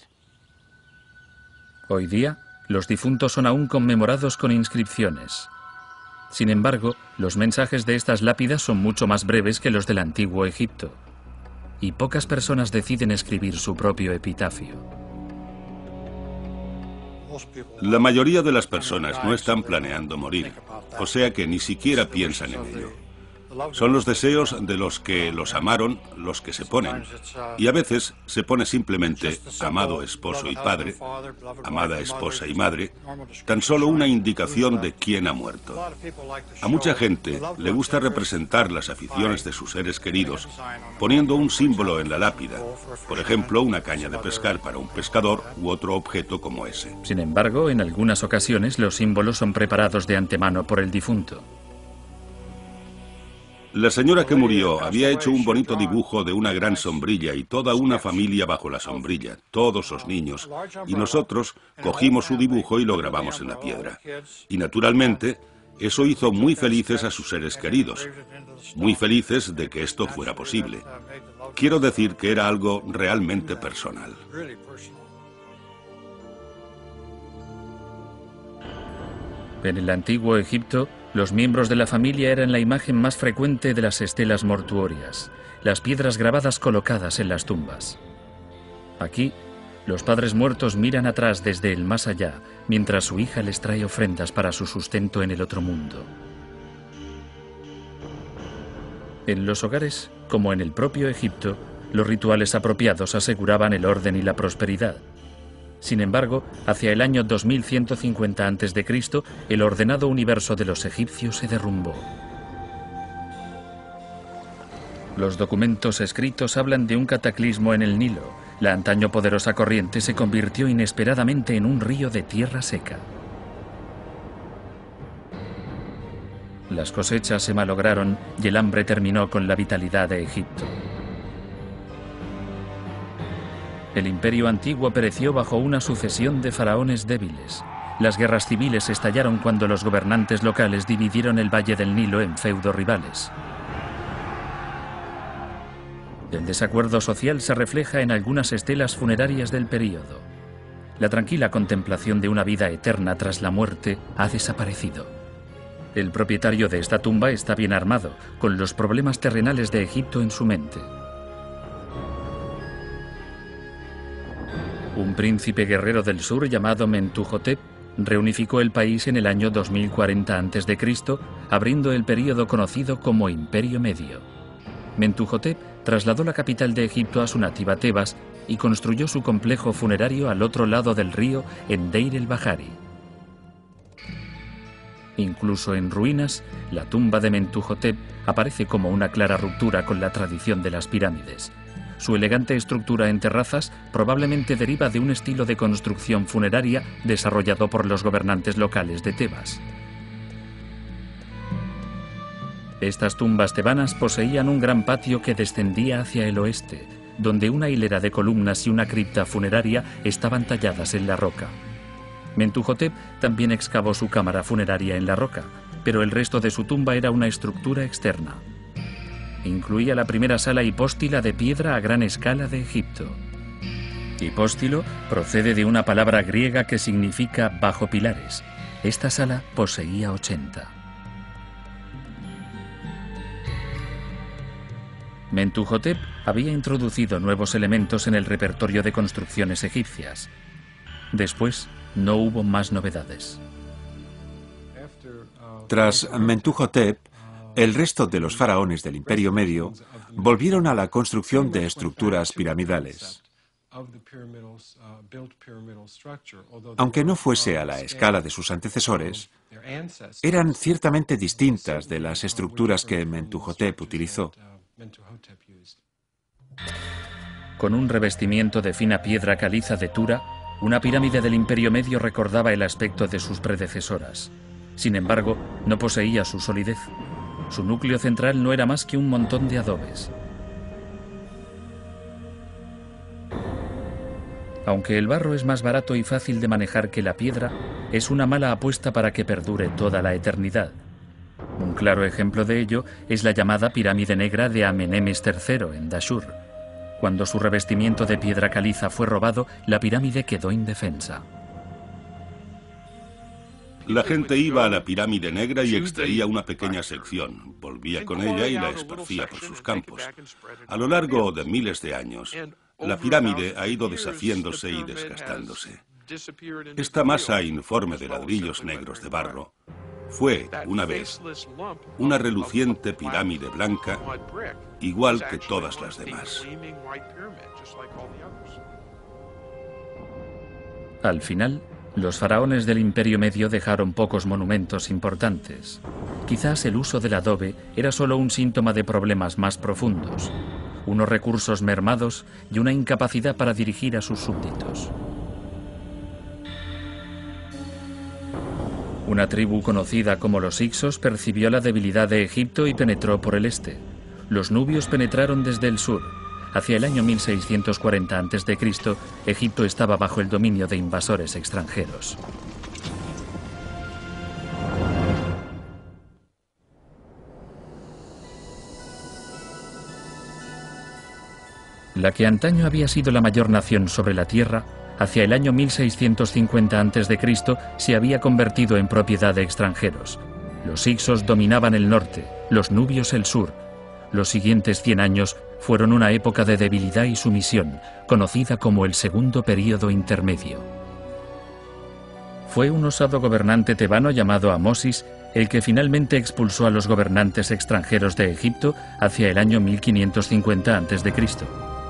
Hoy día, los difuntos son aún conmemorados con inscripciones. Sin embargo, los mensajes de estas lápidas son mucho más breves que los del antiguo Egipto, y pocas personas deciden escribir su propio epitafio. La mayoría de las personas no están planeando morir, o sea que ni siquiera piensan en ello. Son los deseos de los que los amaron los que se ponen. Y a veces se pone simplemente amado esposo y padre, amada esposa y madre, tan solo una indicación de quién ha muerto. A mucha gente le gusta representar las aficiones de sus seres queridos poniendo un símbolo en la lápida, por ejemplo, una caña de pescar para un pescador u otro objeto como ese. Sin embargo, en algunas ocasiones los símbolos son preparados de antemano por el difunto. La señora que murió había hecho un bonito dibujo de una gran sombrilla y toda una familia bajo la sombrilla, todos los niños, y nosotros cogimos su dibujo y lo grabamos en la piedra. Y naturalmente, eso hizo muy felices a sus seres queridos, muy felices de que esto fuera posible. Quiero decir que era algo realmente personal. En el antiguo Egipto, los miembros de la familia eran la imagen más frecuente de las estelas mortuorias, las piedras grabadas colocadas en las tumbas. Aquí, los padres muertos miran atrás desde el más allá, mientras su hija les trae ofrendas para su sustento en el otro mundo. En los hogares, como en el propio Egipto, los rituales apropiados aseguraban el orden y la prosperidad. Sin embargo, hacia el año dos mil ciento cincuenta antes de Cristo, el ordenado universo de los egipcios se derrumbó. Los documentos escritos hablan de un cataclismo en el Nilo. La antaño poderosa corriente se convirtió inesperadamente en un río de tierra seca. Las cosechas se malograron y el hambre terminó con la vitalidad de Egipto. El imperio antiguo pereció bajo una sucesión de faraones débiles. Las guerras civiles estallaron cuando los gobernantes locales dividieron el valle del Nilo en feudos rivales. El desacuerdo social se refleja en algunas estelas funerarias del período. La tranquila contemplación de una vida eterna tras la muerte ha desaparecido. El propietario de esta tumba está bien armado, con los problemas terrenales de Egipto en su mente. Un príncipe guerrero del sur llamado Mentuhotep reunificó el país en el año dos mil cuarenta antes de Cristo, abriendo el período conocido como Imperio Medio. Mentuhotep trasladó la capital de Egipto a su nativa Tebas y construyó su complejo funerario al otro lado del río en Deir el-Bahari. Incluso en ruinas, la tumba de Mentuhotep aparece como una clara ruptura con la tradición de las pirámides. Su elegante estructura en terrazas probablemente deriva de un estilo de construcción funeraria desarrollado por los gobernantes locales de Tebas. Estas tumbas tebanas poseían un gran patio que descendía hacia el oeste, donde una hilera de columnas y una cripta funeraria estaban talladas en la roca. Mentuhotep también excavó su cámara funeraria en la roca, pero el resto de su tumba era una estructura externa. Incluía la primera sala hipóstila de piedra a gran escala de Egipto. Hipóstilo procede de una palabra griega que significa bajo pilares. Esta sala poseía ochenta. Mentuhotep había introducido nuevos elementos en el repertorio de construcciones egipcias. Después, no hubo más novedades. Tras Mentuhotep, el resto de los faraones del Imperio Medio volvieron a la construcción de estructuras piramidales. Aunque no fuese a la escala de sus antecesores, eran ciertamente distintas de las estructuras que Mentuhotep utilizó. Con un revestimiento de fina piedra caliza de Tura, una pirámide del Imperio Medio recordaba el aspecto de sus predecesoras. Sin embargo, no poseía su solidez. Su núcleo central no era más que un montón de adobes. Aunque el barro es más barato y fácil de manejar que la piedra, es una mala apuesta para que perdure toda la eternidad. Un claro ejemplo de ello es la llamada pirámide negra de Amenemes tercero en Dashur. Cuando su revestimiento de piedra caliza fue robado, la pirámide quedó indefensa. La gente iba a la pirámide negra y extraía una pequeña sección, volvía con ella y la esparcía por sus campos. A lo largo de miles de años, la pirámide ha ido deshaciéndose y desgastándose. Esta masa informe de ladrillos negros de barro fue, una vez, una reluciente pirámide blanca, igual que todas las demás. Al final, los faraones del Imperio Medio dejaron pocos monumentos importantes. Quizás el uso del adobe era solo un síntoma de problemas más profundos, unos recursos mermados y una incapacidad para dirigir a sus súbditos. Una tribu conocida como los Hyksos percibió la debilidad de Egipto y penetró por el este. Los nubios penetraron desde el sur. Hacia el año mil seiscientos cuarenta antes de Cristo, Egipto estaba bajo el dominio de invasores extranjeros. La que antaño había sido la mayor nación sobre la tierra, hacia el año mil seiscientos cincuenta antes de Cristo se había convertido en propiedad de extranjeros. Los Hyksos dominaban el norte, los nubios el sur. Los siguientes cien años fueron una época de debilidad y sumisión, conocida como el Segundo Período Intermedio. Fue un osado gobernante tebano llamado Amosis el que finalmente expulsó a los gobernantes extranjeros de Egipto hacia el año mil quinientos cincuenta antes de Cristo.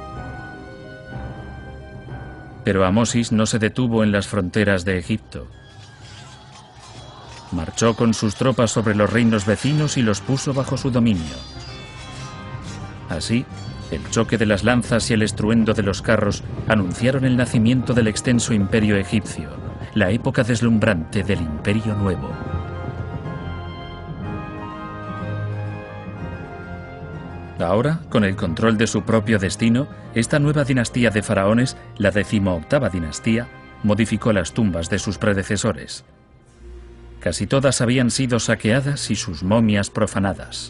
Pero Amosis no se detuvo en las fronteras de Egipto. Marchó con sus tropas sobre los reinos vecinos y los puso bajo su dominio. Así, el choque de las lanzas y el estruendo de los carros anunciaron el nacimiento del extenso imperio egipcio, la época deslumbrante del Imperio Nuevo. Ahora, con el control de su propio destino, esta nueva dinastía de faraones, la decimoctava dinastía, modificó las tumbas de sus predecesores. Casi todas habían sido saqueadas y sus momias profanadas.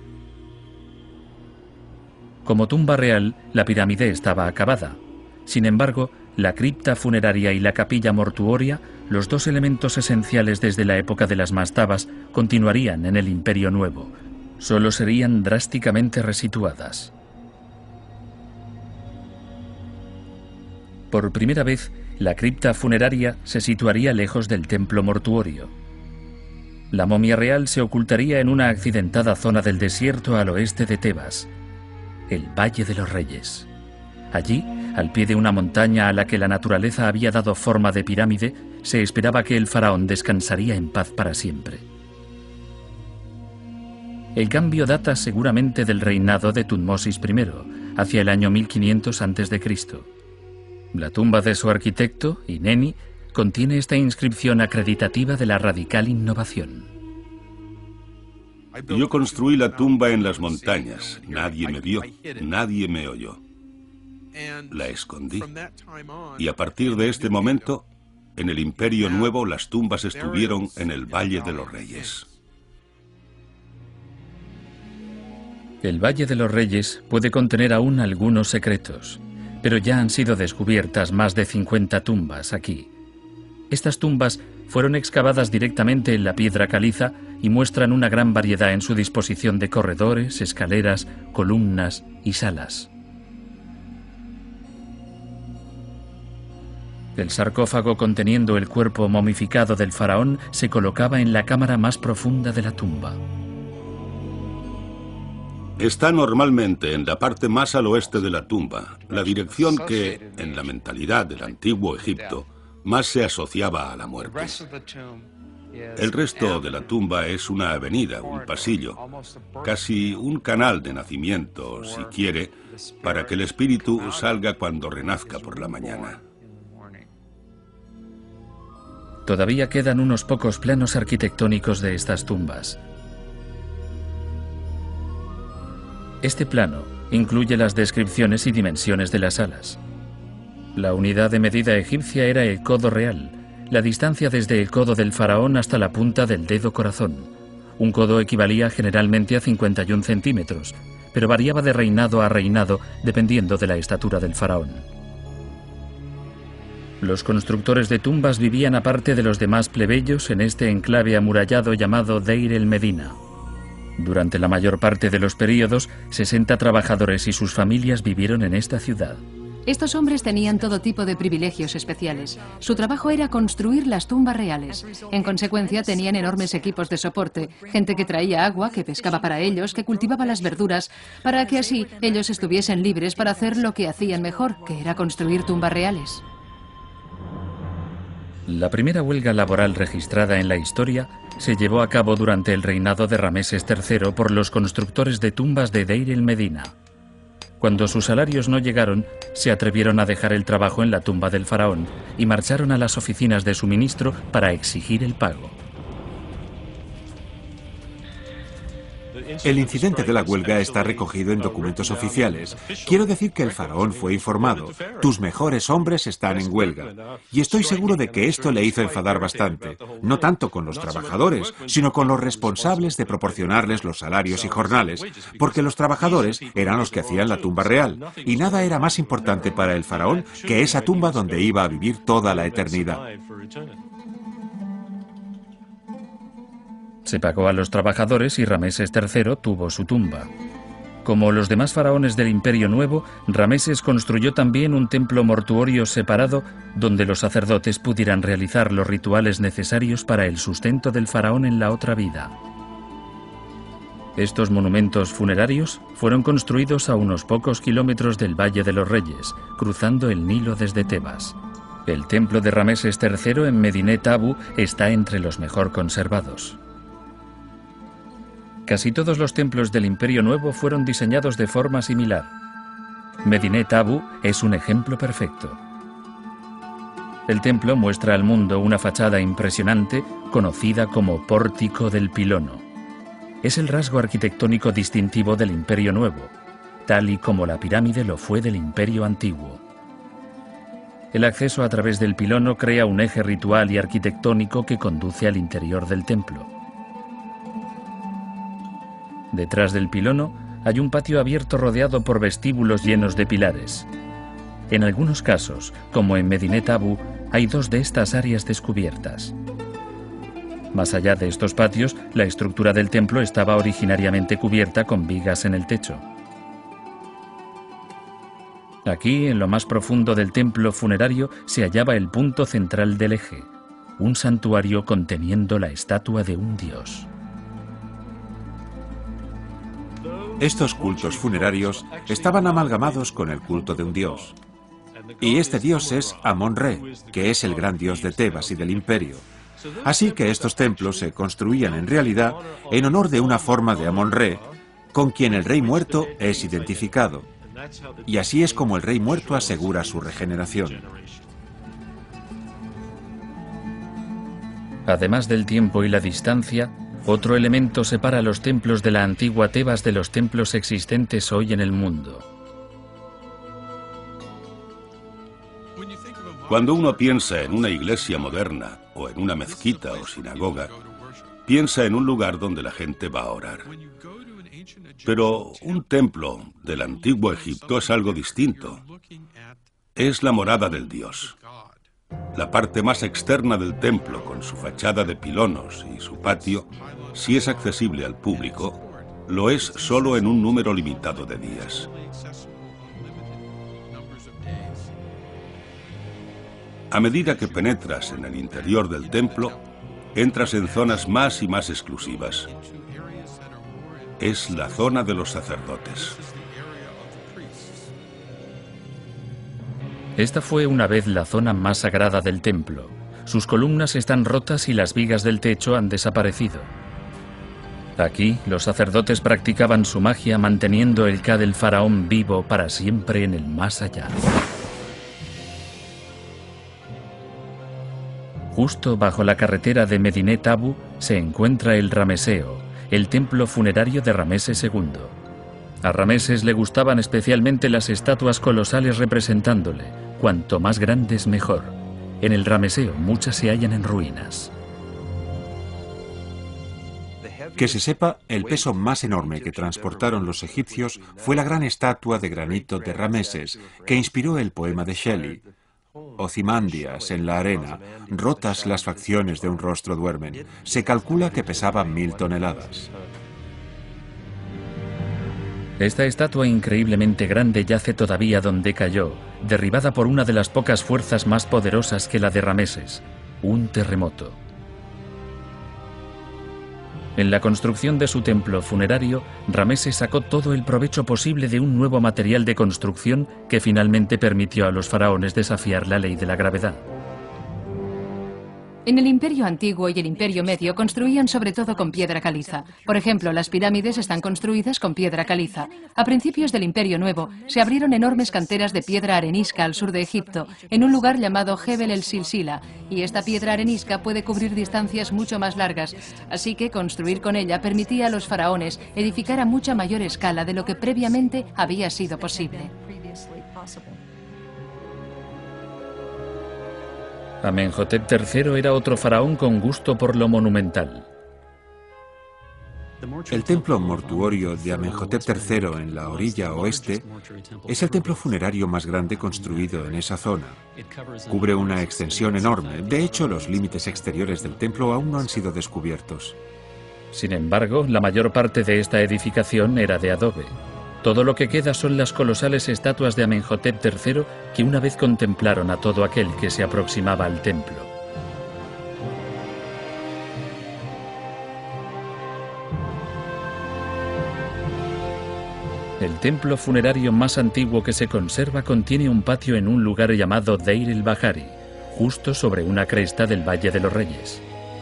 Como tumba real, la pirámide estaba acabada. Sin embargo, la cripta funeraria y la capilla mortuoria, los dos elementos esenciales desde la época de las mastabas, continuarían en el Imperio Nuevo. Solo serían drásticamente resituadas. Por primera vez, la cripta funeraria se situaría lejos del templo mortuorio. La momia real se ocultaría en una accidentada zona del desierto al oeste de Tebas, el Valle de los Reyes. Allí, al pie de una montaña a la que la naturaleza había dado forma de pirámide, se esperaba que el faraón descansaría en paz para siempre. El cambio data seguramente del reinado de Tutmosis primero, hacia el año mil quinientos antes de Cristo. La tumba de su arquitecto, Ineni, contiene esta inscripción acreditativa de la radical innovación. Yo construí la tumba en las montañas. Nadie me vio, nadie me oyó. La escondí. Y a partir de este momento, en el Imperio Nuevo, las tumbas estuvieron en el Valle de los Reyes. El Valle de los Reyes puede contener aún algunos secretos, pero ya han sido descubiertas más de cincuenta tumbas aquí. Estas tumbas fueron excavadas directamente en la piedra caliza y muestran una gran variedad en su disposición de corredores, escaleras, columnas y salas. El sarcófago conteniendo el cuerpo momificado del faraón se colocaba en la cámara más profunda de la tumba. Está normalmente en la parte más al oeste de la tumba, la dirección que, en la mentalidad del antiguo Egipto, más se asociaba a la muerte. El resto de la tumba es una avenida, un pasillo, casi un canal de nacimiento, si quiere, para que el espíritu salga cuando renazca por la mañana. Todavía quedan unos pocos planos arquitectónicos de estas tumbas. Este plano incluye las descripciones y dimensiones de las salas. La unidad de medida egipcia era el codo real, la distancia desde el codo del faraón hasta la punta del dedo corazón. Un codo equivalía generalmente a cincuenta y un centímetros, pero variaba de reinado a reinado dependiendo de la estatura del faraón. Los constructores de tumbas vivían aparte de los demás plebeyos en este enclave amurallado llamado Deir el Medina. Durante la mayor parte de los períodos, sesenta trabajadores y sus familias vivieron en esta ciudad. Estos hombres tenían todo tipo de privilegios especiales. Su trabajo era construir las tumbas reales. En consecuencia, tenían enormes equipos de soporte, gente que traía agua, que pescaba para ellos, que cultivaba las verduras, para que así ellos estuviesen libres para hacer lo que hacían mejor, que era construir tumbas reales. La primera huelga laboral registrada en la historia se llevó a cabo durante el reinado de Rameses tercero por los constructores de tumbas de Deir el Medina. Cuando sus salarios no llegaron, se atrevieron a dejar el trabajo en la tumba del faraón y marcharon a las oficinas de suministro para exigir el pago. El incidente de la huelga está recogido en documentos oficiales. Quiero decir que el faraón fue informado. Tus mejores hombres están en huelga. Y estoy seguro de que esto le hizo enfadar bastante. No tanto con los trabajadores, sino con los responsables de proporcionarles los salarios y jornales. Porque los trabajadores eran los que hacían la tumba real. Y nada era más importante para el faraón que esa tumba donde iba a vivir toda la eternidad. Se pagó a los trabajadores y Rameses tercero tuvo su tumba. Como los demás faraones del Imperio Nuevo, Rameses construyó también un templo mortuorio separado donde los sacerdotes pudieran realizar los rituales necesarios para el sustento del faraón en la otra vida. Estos monumentos funerarios fueron construidos a unos pocos kilómetros del Valle de los Reyes, cruzando el Nilo desde Tebas. El templo de Rameses tercero en Medinet Abu está entre los mejor conservados. Casi todos los templos del Imperio Nuevo fueron diseñados de forma similar. Medinet Abu es un ejemplo perfecto. El templo muestra al mundo una fachada impresionante conocida como Pórtico del Pilono. Es el rasgo arquitectónico distintivo del Imperio Nuevo, tal y como la pirámide lo fue del Imperio Antiguo. El acceso a través del pilono crea un eje ritual y arquitectónico que conduce al interior del templo. Detrás del pilono hay un patio abierto rodeado por vestíbulos llenos de pilares. En algunos casos, como en Medinet Abu, hay dos de estas áreas descubiertas. Más allá de estos patios, la estructura del templo estaba originariamente cubierta con vigas en el techo. Aquí, en lo más profundo del templo funerario, se hallaba el punto central del eje, un santuario conteniendo la estatua de un dios. Estos cultos funerarios estaban amalgamados con el culto de un dios. Y este dios es Amón-Re, que es el gran dios de Tebas y del imperio. Así que estos templos se construían en realidad en honor de una forma de Amón-Re, con quien el rey muerto es identificado. Y así es como el rey muerto asegura su regeneración. Además del tiempo y la distancia, otro elemento separa los templos de la antigua Tebas de los templos existentes hoy en el mundo. Cuando uno piensa en una iglesia moderna, o en una mezquita o sinagoga, piensa en un lugar donde la gente va a orar. Pero un templo del antiguo Egipto es algo distinto. Es la morada del Dios. La parte más externa del templo, con su fachada de pilonos y su patio, si es accesible al público, lo es solo en un número limitado de días. A medida que penetras en el interior del templo, entras en zonas más y más exclusivas. Es la zona de los sacerdotes. Esta fue una vez la zona más sagrada del templo. Sus columnas están rotas y las vigas del techo han desaparecido. Aquí, los sacerdotes practicaban su magia manteniendo el Ka del faraón vivo para siempre en el más allá. Justo bajo la carretera de Medinet Abu se encuentra el Rameseo, el templo funerario de Rameses segundo. A Rameses le gustaban especialmente las estatuas colosales representándole, cuanto más grandes mejor. En el Rameseo muchas se hallan en ruinas. Que se sepa, el peso más enorme que transportaron los egipcios fue la gran estatua de granito de Rameses, que inspiró el poema de Shelley. Ozymandias en la arena, rotas las facciones de un rostro duermen. Se calcula que pesaba mil toneladas. Esta estatua increíblemente grande yace todavía donde cayó, derribada por una de las pocas fuerzas más poderosas que la de Rameses, un terremoto. En la construcción de su templo funerario, Rameses sacó todo el provecho posible de un nuevo material de construcción que finalmente permitió a los faraones desafiar la ley de la gravedad. En el Imperio Antiguo y el Imperio Medio construían sobre todo con piedra caliza. Por ejemplo, las pirámides están construidas con piedra caliza. A principios del Imperio Nuevo se abrieron enormes canteras de piedra arenisca al sur de Egipto, en un lugar llamado Jebel el Silsila, y esta piedra arenisca puede cubrir distancias mucho más largas, así que construir con ella permitía a los faraones edificar a mucha mayor escala de lo que previamente había sido posible. Amenhotep tercero era otro faraón con gusto por lo monumental. El templo mortuorio de Amenhotep tercero en la orilla oeste es el templo funerario más grande construido en esa zona. Cubre una extensión enorme. De hecho, los límites exteriores del templo aún no han sido descubiertos. Sin embargo, la mayor parte de esta edificación era de adobe. Todo lo que queda son las colosales estatuas de Amenhotep tercero que una vez contemplaron a todo aquel que se aproximaba al templo. El templo funerario más antiguo que se conserva contiene un patio en un lugar llamado Deir el-Bahari, justo sobre una cresta del Valle de los Reyes.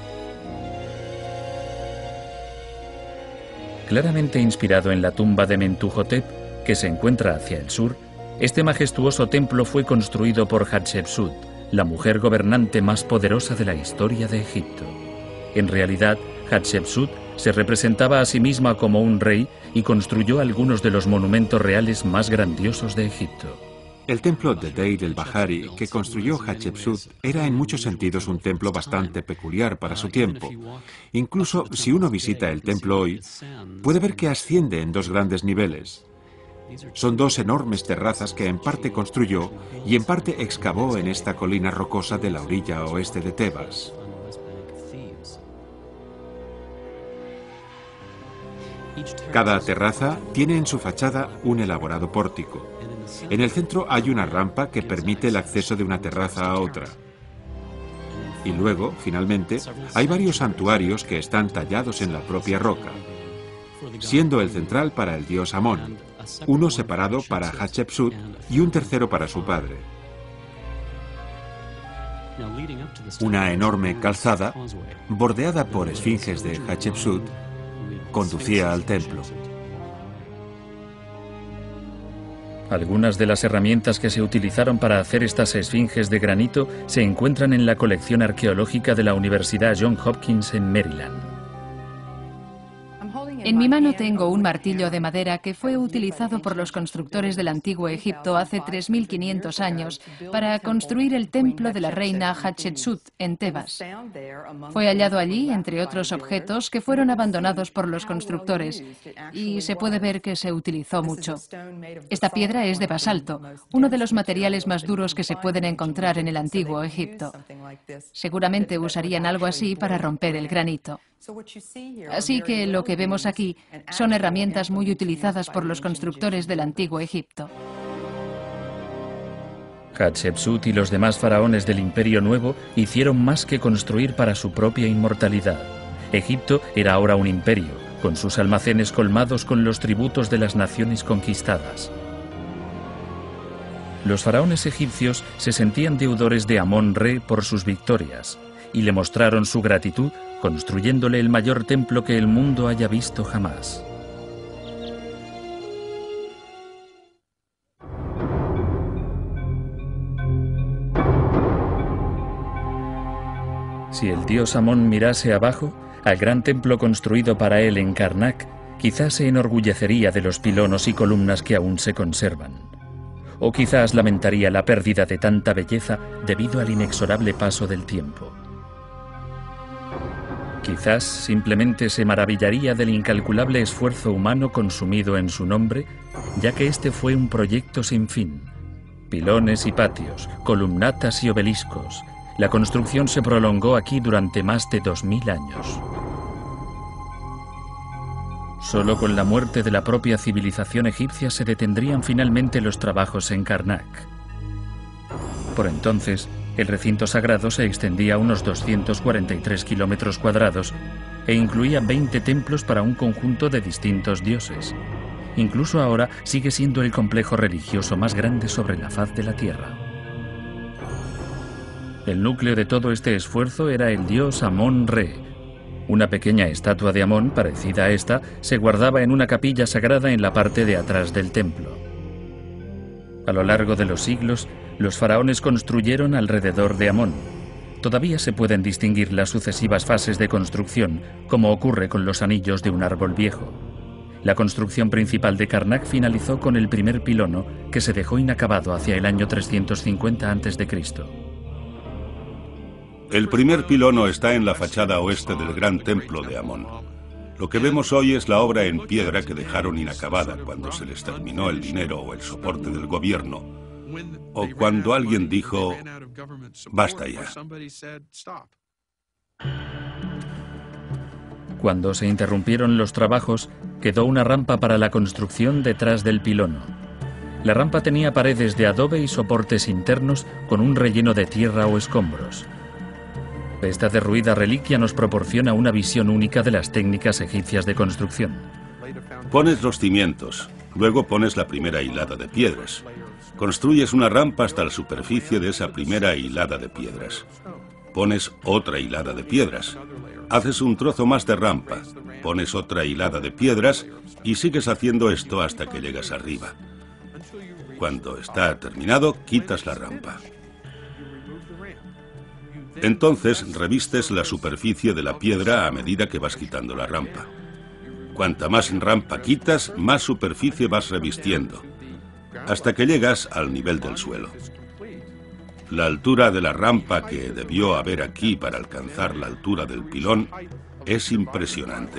Claramente inspirado en la tumba de Mentuhotep, que se encuentra hacia el sur, este majestuoso templo fue construido por Hatshepsut, la mujer gobernante más poderosa de la historia de Egipto. En realidad, Hatshepsut se representaba a sí misma como un rey y construyó algunos de los monumentos reales más grandiosos de Egipto. El templo de Deir el-Bahari que construyó Hatshepsut era en muchos sentidos un templo bastante peculiar para su tiempo. Incluso si uno visita el templo hoy, puede ver que asciende en dos grandes niveles. Son dos enormes terrazas que en parte construyó y en parte excavó en esta colina rocosa de la orilla oeste de Tebas. Cada terraza tiene en su fachada un elaborado pórtico. En el centro hay una rampa que permite el acceso de una terraza a otra. Y luego, finalmente, hay varios santuarios que están tallados en la propia roca, siendo el central para el dios Amón, uno separado para Hatshepsut y un tercero para su padre. Una enorme calzada, bordeada por esfinges de Hatshepsut, conducía al templo. Algunas de las herramientas que se utilizaron para hacer estas esfinges de granito se encuentran en la colección arqueológica de la Universidad Johns Hopkins en Maryland. En mi mano tengo un martillo de madera que fue utilizado por los constructores del antiguo Egipto hace tres mil quinientos años para construir el templo de la reina Hatshepsut en Tebas. Fue hallado allí, entre otros objetos, que fueron abandonados por los constructores, y se puede ver que se utilizó mucho. Esta piedra es de basalto, uno de los materiales más duros que se pueden encontrar en el antiguo Egipto. Seguramente usarían algo así para romper el granito. Así que lo que vemos aquí son herramientas muy utilizadas por los constructores del antiguo Egipto. Hatshepsut y los demás faraones del Imperio Nuevo hicieron más que construir para su propia inmortalidad. Egipto era ahora un imperio, con sus almacenes colmados con los tributos de las naciones conquistadas. Los faraones egipcios se sentían deudores de Amón-Re por sus victorias y le mostraron su gratitud construyéndole el mayor templo que el mundo haya visto jamás. Si el dios Amón mirase abajo, al gran templo construido para él en Karnak, quizás se enorgullecería de los pilonos y columnas que aún se conservan. o quizás lamentaría la pérdida de tanta belleza debido al inexorable paso del tiempo. Quizás simplemente se maravillaría del incalculable esfuerzo humano consumido en su nombre, ya que este fue un proyecto sin fin. Pilones y patios, columnatas y obeliscos. La construcción se prolongó aquí durante más de dos mil años. Solo con la muerte de la propia civilización egipcia se detendrían finalmente los trabajos en Karnak. Por entonces, el recinto sagrado se extendía a unos doscientos cuarenta y tres kilómetros cuadrados e incluía veinte templos para un conjunto de distintos dioses. Incluso ahora sigue siendo el complejo religioso más grande sobre la faz de la Tierra. El núcleo de todo este esfuerzo era el dios Amón-Re. Una pequeña estatua de Amón, parecida a esta, se guardaba en una capilla sagrada en la parte de atrás del templo. A lo largo de los siglos, los faraones construyeron alrededor de Amón. Todavía se pueden distinguir las sucesivas fases de construcción, como ocurre con los anillos de un árbol viejo. La construcción principal de Karnak finalizó con el primer pilono, que se dejó inacabado hacia el año trescientos cincuenta antes de Cristo El primer pilono está en la fachada oeste del gran templo de Amón. Lo que vemos hoy es la obra en piedra que dejaron inacabada cuando se les terminó el dinero o el soporte del gobierno, o cuando alguien dijo, basta ya. Cuando se interrumpieron los trabajos, quedó una rampa para la construcción detrás del pilono. La rampa tenía paredes de adobe y soportes internos con un relleno de tierra o escombros. Esta derruida reliquia nos proporciona una visión única de las técnicas egipcias de construcción. Pones los cimientos, luego pones la primera hilada de piedras. Construyes una rampa hasta la superficie de esa primera hilada de piedras. Pones otra hilada de piedras. Haces un trozo más de rampa, pones otra hilada de piedras y sigues haciendo esto hasta que llegas arriba. Cuando está terminado, quitas la rampa. Entonces revistes la superficie de la piedra a medida que vas quitando la rampa. Cuanta más rampa quitas, más superficie vas revistiendo, hasta que llegas al nivel del suelo. La altura de la rampa que debió haber aquí para alcanzar la altura del pilón es impresionante.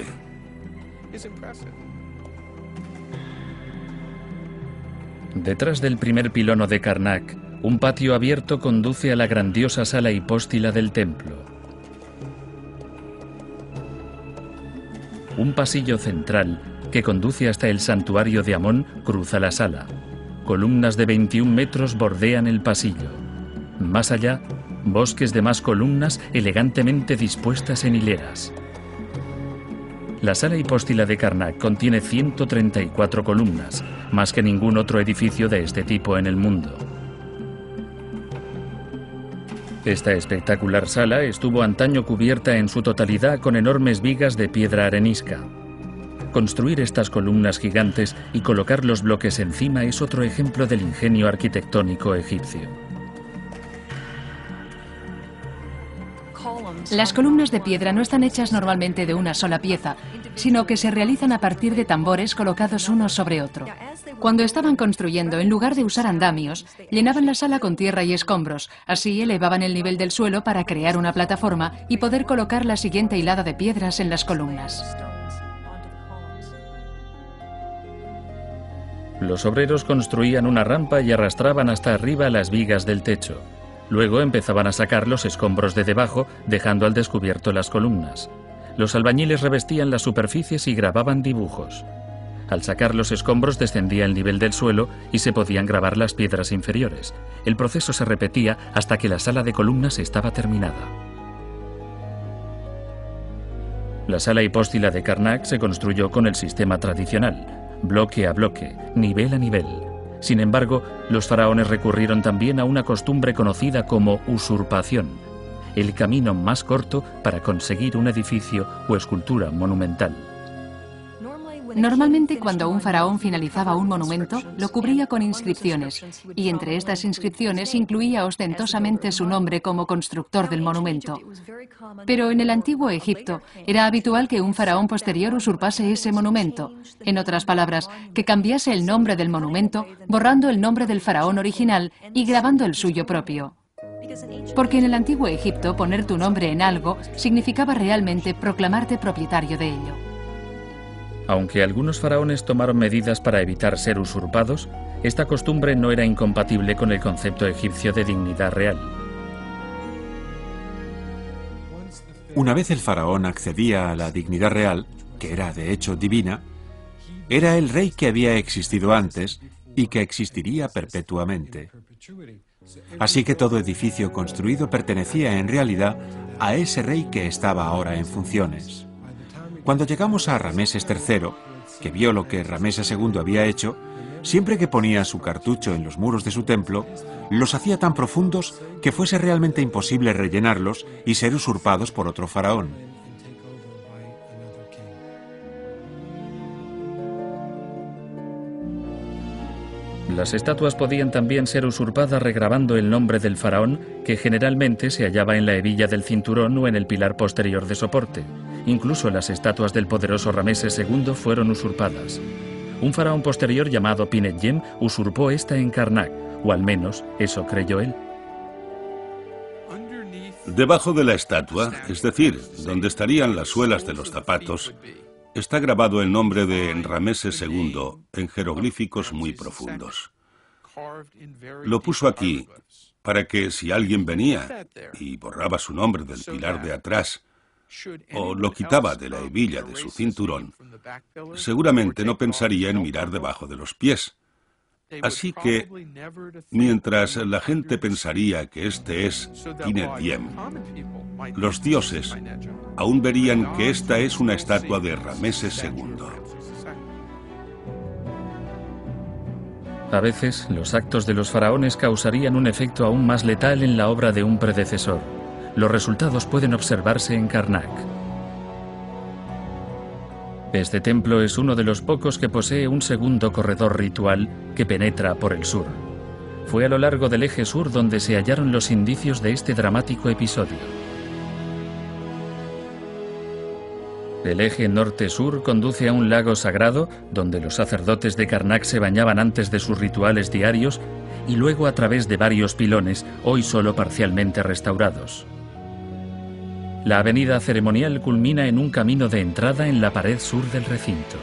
Detrás del primer pilono de Karnak, un patio abierto conduce a la grandiosa sala hipóstila del templo. Un pasillo central que conduce hasta el santuario de Amón cruza la sala. Columnas de veintiún metros bordean el pasillo. Más allá, bosques de más columnas elegantemente dispuestas en hileras. La sala hipóstila de Karnak contiene ciento treinta y cuatro columnas, más que ningún otro edificio de este tipo en el mundo. Esta espectacular sala estuvo antaño cubierta en su totalidad con enormes vigas de piedra arenisca. Construir estas columnas gigantes y colocar los bloques encima es otro ejemplo del ingenio arquitectónico egipcio. Las columnas de piedra no están hechas normalmente de una sola pieza, sino que se realizan a partir de tambores colocados uno sobre otro. Cuando estaban construyendo, en lugar de usar andamios, llenaban la sala con tierra y escombros. Así elevaban el nivel del suelo para crear una plataforma y poder colocar la siguiente hilada de piedras en las columnas. Los obreros construían una rampa y arrastraban hasta arriba las vigas del techo. Luego empezaban a sacar los escombros de debajo, dejando al descubierto las columnas. Los albañiles revestían las superficies y grababan dibujos. Al sacar los escombros descendía el nivel del suelo y se podían grabar las piedras inferiores. El proceso se repetía hasta que la sala de columnas estaba terminada. La sala hipóstila de Karnak se construyó con el sistema tradicional, bloque a bloque, nivel a nivel. Sin embargo, los faraones recurrieron también a una costumbre conocida como usurpación, el camino más corto para conseguir un edificio o escultura monumental. Normalmente, cuando un faraón finalizaba un monumento, lo cubría con inscripciones, y entre estas inscripciones incluía ostentosamente su nombre como constructor del monumento. Pero en el antiguo Egipto era habitual que un faraón posterior usurpase ese monumento. En otras palabras, que cambiase el nombre del monumento, borrando el nombre del faraón original y grabando el suyo propio. Porque en el antiguo Egipto poner tu nombre en algo significaba realmente proclamarte propietario de ello. Aunque algunos faraones tomaron medidas para evitar ser usurpados, esta costumbre no era incompatible con el concepto egipcio de dignidad real. Una vez el faraón accedía a la dignidad real, que era de hecho divina, era el rey que había existido antes y que existiría perpetuamente. Así que todo edificio construido pertenecía en realidad a ese rey que estaba ahora en funciones. Cuando llegamos a Rameses tercero, que vio lo que Rameses segundo había hecho, siempre que ponía su cartucho en los muros de su templo, los hacía tan profundos que fuese realmente imposible rellenarlos y ser usurpados por otro faraón. Las estatuas podían también ser usurpadas regrabando el nombre del faraón, que generalmente se hallaba en la hebilla del cinturón o en el pilar posterior de soporte. Incluso las estatuas del poderoso Rameses segundo fueron usurpadas. Un faraón posterior llamado Pinetjem usurpó esta en Karnak, o al menos eso creyó él. Debajo de la estatua, es decir, donde estarían las suelas de los zapatos, está grabado el nombre de Rameses segundo en jeroglíficos muy profundos. Lo puso aquí para que si alguien venía y borraba su nombre del pilar de atrás o lo quitaba de la hebilla de su cinturón, seguramente no pensaría en mirar debajo de los pies. Así que, mientras la gente pensaría que este es Pinetjem, los dioses aún verían que esta es una estatua de Rameses segundo. A veces, los actos de los faraones causarían un efecto aún más letal en la obra de un predecesor. Los resultados pueden observarse en Karnak. Este templo es uno de los pocos que posee un segundo corredor ritual que penetra por el sur. Fue a lo largo del eje sur donde se hallaron los indicios de este dramático episodio. El eje norte-sur conduce a un lago sagrado donde los sacerdotes de Karnak se bañaban antes de sus rituales diarios y luego a través de varios pilones, hoy solo parcialmente restaurados. La avenida ceremonial culmina en un camino de entrada en la pared sur del recinto.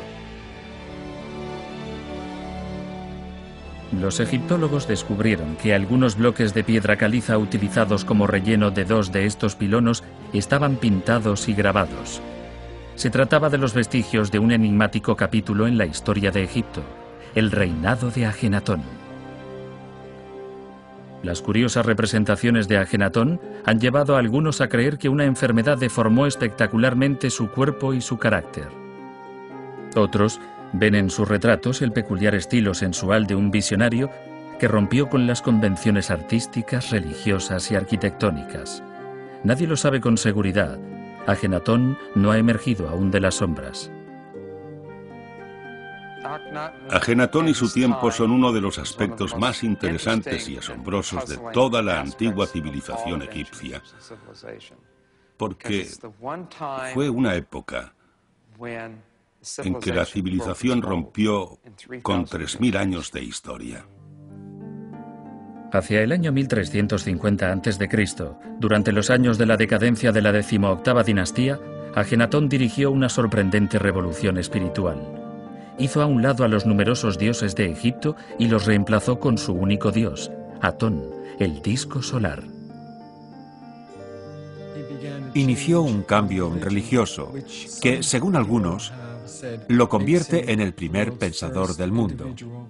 Los egiptólogos descubrieron que algunos bloques de piedra caliza utilizados como relleno de dos de estos pilonos estaban pintados y grabados. Se trataba de los vestigios de un enigmático capítulo en la historia de Egipto, el reinado de Ajenatón. Las curiosas representaciones de Ajenatón han llevado a algunos a creer que una enfermedad deformó espectacularmente su cuerpo y su carácter. Otros ven en sus retratos el peculiar estilo sensual de un visionario que rompió con las convenciones artísticas, religiosas y arquitectónicas. Nadie lo sabe con seguridad. Ajenatón no ha emergido aún de las sombras. Ajenatón y su tiempo son uno de los aspectos más interesantes y asombrosos de toda la antigua civilización egipcia, porque fue una época en que la civilización rompió con tres mil años de historia. Hacia el año mil trescientos cincuenta antes de Cristo, durante los años de la decadencia de la decimoctava dinastía, Ajenatón dirigió una sorprendente revolución espiritual. Hizo a un lado a los numerosos dioses de Egipto y los reemplazó con su único dios, Atón, el disco solar. Inició un cambio religioso que, según algunos, lo convierte en el primer pensador del mundo,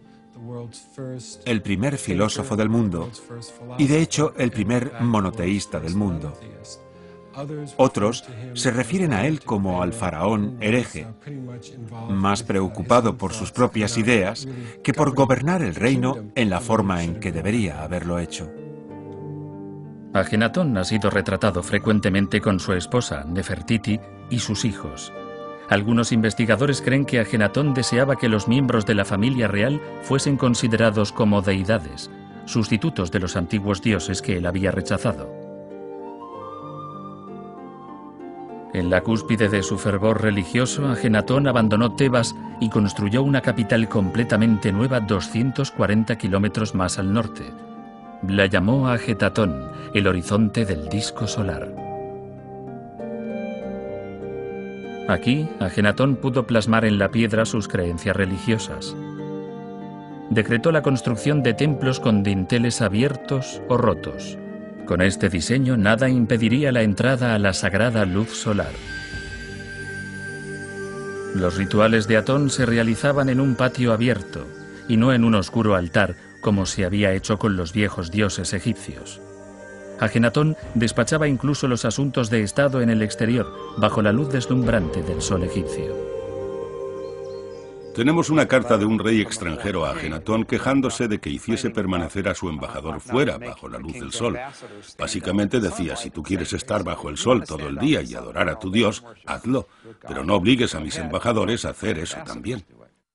el primer filósofo del mundo y, de hecho, el primer monoteísta del mundo. Otros se refieren a él como al faraón hereje, más preocupado por sus propias ideas que por gobernar el reino en la forma en que debería haberlo hecho. Ajenatón ha sido retratado frecuentemente con su esposa, Nefertiti, y sus hijos. Algunos investigadores creen que Ajenatón deseaba que los miembros de la familia real fuesen considerados como deidades, sustitutos de los antiguos dioses que él había rechazado. En la cúspide de su fervor religioso, Ajenatón abandonó Tebas y construyó una capital completamente nueva doscientos cuarenta kilómetros más al norte. La llamó Ajetatón, el horizonte del disco solar. Aquí, Ajenatón pudo plasmar en la piedra sus creencias religiosas. Decretó la construcción de templos con dinteles abiertos o rotos. Con este diseño nada impediría la entrada a la sagrada luz solar. Los rituales de Atón se realizaban en un patio abierto y no en un oscuro altar como se había hecho con los viejos dioses egipcios. Ajenatón despachaba incluso los asuntos de estado en el exterior, bajo la luz deslumbrante del sol egipcio. Tenemos una carta de un rey extranjero a Ajenatón quejándose de que hiciese permanecer a su embajador fuera, bajo la luz del sol. Básicamente decía, si tú quieres estar bajo el sol todo el día y adorar a tu Dios, hazlo, pero no obligues a mis embajadores a hacer eso también.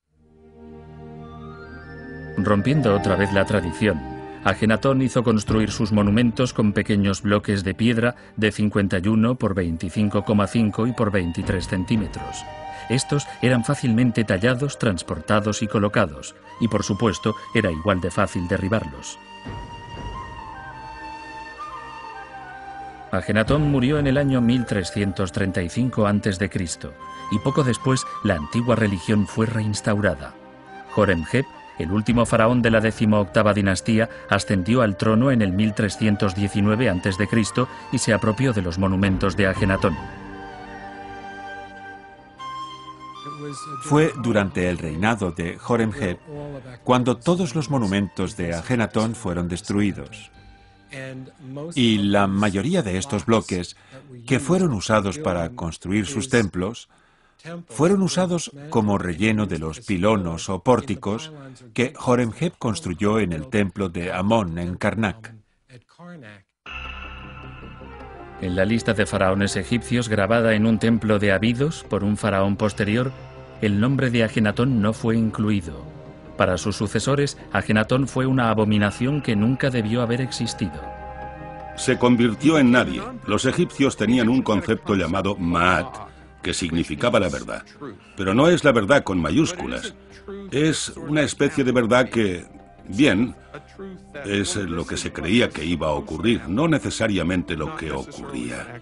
Rompiendo otra vez la tradición, Ajenatón hizo construir sus monumentos con pequeños bloques de piedra de cincuenta y uno por veinticinco coma cinco y por veintitrés centímetros. Estos eran fácilmente tallados, transportados y colocados, y por supuesto era igual de fácil derribarlos. Ajenatón murió en el año mil trescientos treinta y cinco antes de Cristo, y poco después la antigua religión fue reinstaurada. Horemheb, el último faraón de la decimoctava dinastía, ascendió al trono en el mil trescientos diecinueve antes de Cristo y se apropió de los monumentos de Ajenatón. Fue durante el reinado de Horemheb cuando todos los monumentos de Ajenatón fueron destruidos. Y la mayoría de estos bloques, que fueron usados para construir sus templos, fueron usados como relleno de los pilonos o pórticos que Horemheb construyó en el templo de Amón en Karnak. En la lista de faraones egipcios grabada en un templo de Abidos por un faraón posterior, el nombre de Ajenatón no fue incluido. Para sus sucesores, Ajenatón fue una abominación que nunca debió haber existido. Se convirtió en nadie. Los egipcios tenían un concepto llamado Ma'at, que significaba la verdad. Pero no es la verdad con mayúsculas. Es una especie de verdad que, bien, es lo que se creía que iba a ocurrir, no necesariamente lo que ocurría.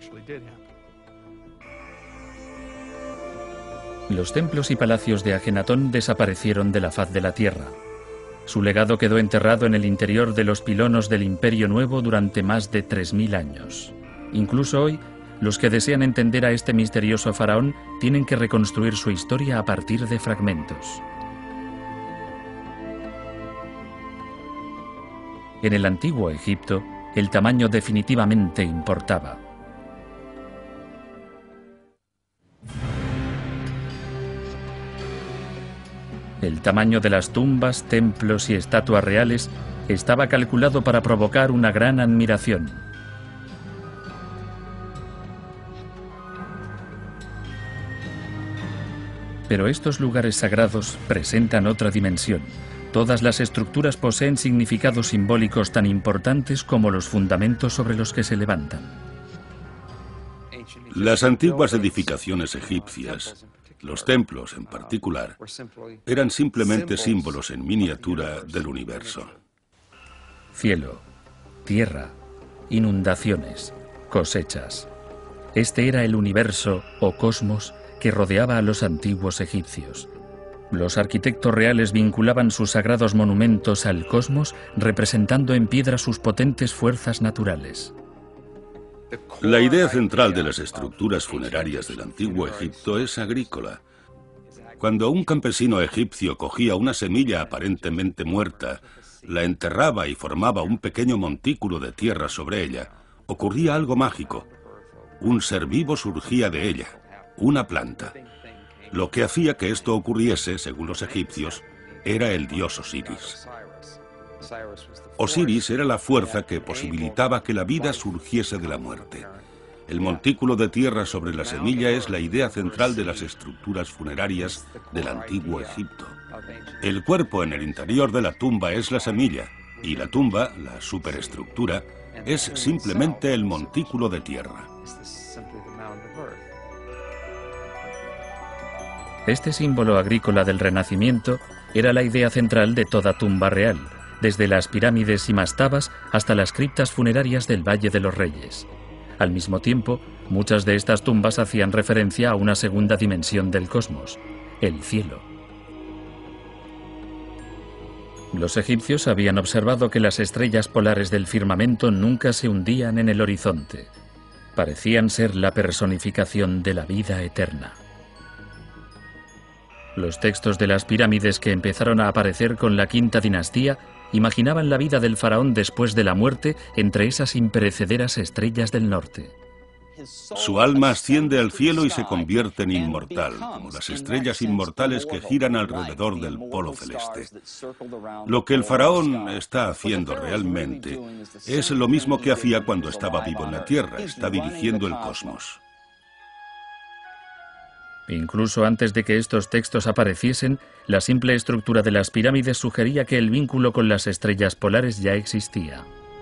Los templos y palacios de Ajenatón desaparecieron de la faz de la tierra. Su legado quedó enterrado en el interior de los pilonos del Imperio Nuevo durante más de tres mil años. Incluso hoy, los que desean entender a este misterioso faraón tienen que reconstruir su historia a partir de fragmentos. En el antiguo Egipto, el tamaño definitivamente importaba. El tamaño de las tumbas, templos y estatuas reales estaba calculado para provocar una gran admiración. Pero estos lugares sagrados presentan otra dimensión. Todas las estructuras poseen significados simbólicos tan importantes como los fundamentos sobre los que se levantan. Las antiguas edificaciones egipcias, los templos en particular, eran simplemente símbolos en miniatura del universo. Cielo, tierra, inundaciones, cosechas. Este era el universo o cosmos que rodeaba a los antiguos egipcios. Los arquitectos reales vinculaban sus sagrados monumentos al cosmos, representando en piedra sus potentes fuerzas naturales. La idea central de las estructuras funerarias del antiguo Egipto es agrícola. Cuando un campesino egipcio cogía una semilla aparentemente muerta, la enterraba y formaba un pequeño montículo de tierra sobre ella, ocurría algo mágico. Un ser vivo surgía de ella, una planta. Lo que hacía que esto ocurriese, según los egipcios, era el dios Osiris. Osiris era la fuerza que posibilitaba que la vida surgiese de la muerte. El montículo de tierra sobre la semilla es la idea central de las estructuras funerarias del antiguo Egipto. El cuerpo en el interior de la tumba es la semilla, y la tumba, la superestructura, es simplemente el montículo de tierra. Este símbolo agrícola del Renacimiento era la idea central de toda tumba real, desde las pirámides y mastabas hasta las criptas funerarias del Valle de los Reyes. Al mismo tiempo, muchas de estas tumbas hacían referencia a una segunda dimensión del cosmos, el cielo. Los egipcios habían observado que las estrellas polares del firmamento nunca se hundían en el horizonte. Parecían ser la personificación de la vida eterna. Los textos de las pirámides que empezaron a aparecer con la quinta dinastía imaginaban la vida del faraón después de la muerte entre esas imperecederas estrellas del norte. Su alma asciende al cielo y se convierte en inmortal, como las estrellas inmortales que giran alrededor del polo celeste. Lo que el faraón está haciendo realmente es lo mismo que hacía cuando estaba vivo en la tierra, está dirigiendo el cosmos. Incluso antes de que estos textos apareciesen, la simple estructura de las pirámides sugería que el vínculo con las estrellas polares ya existía.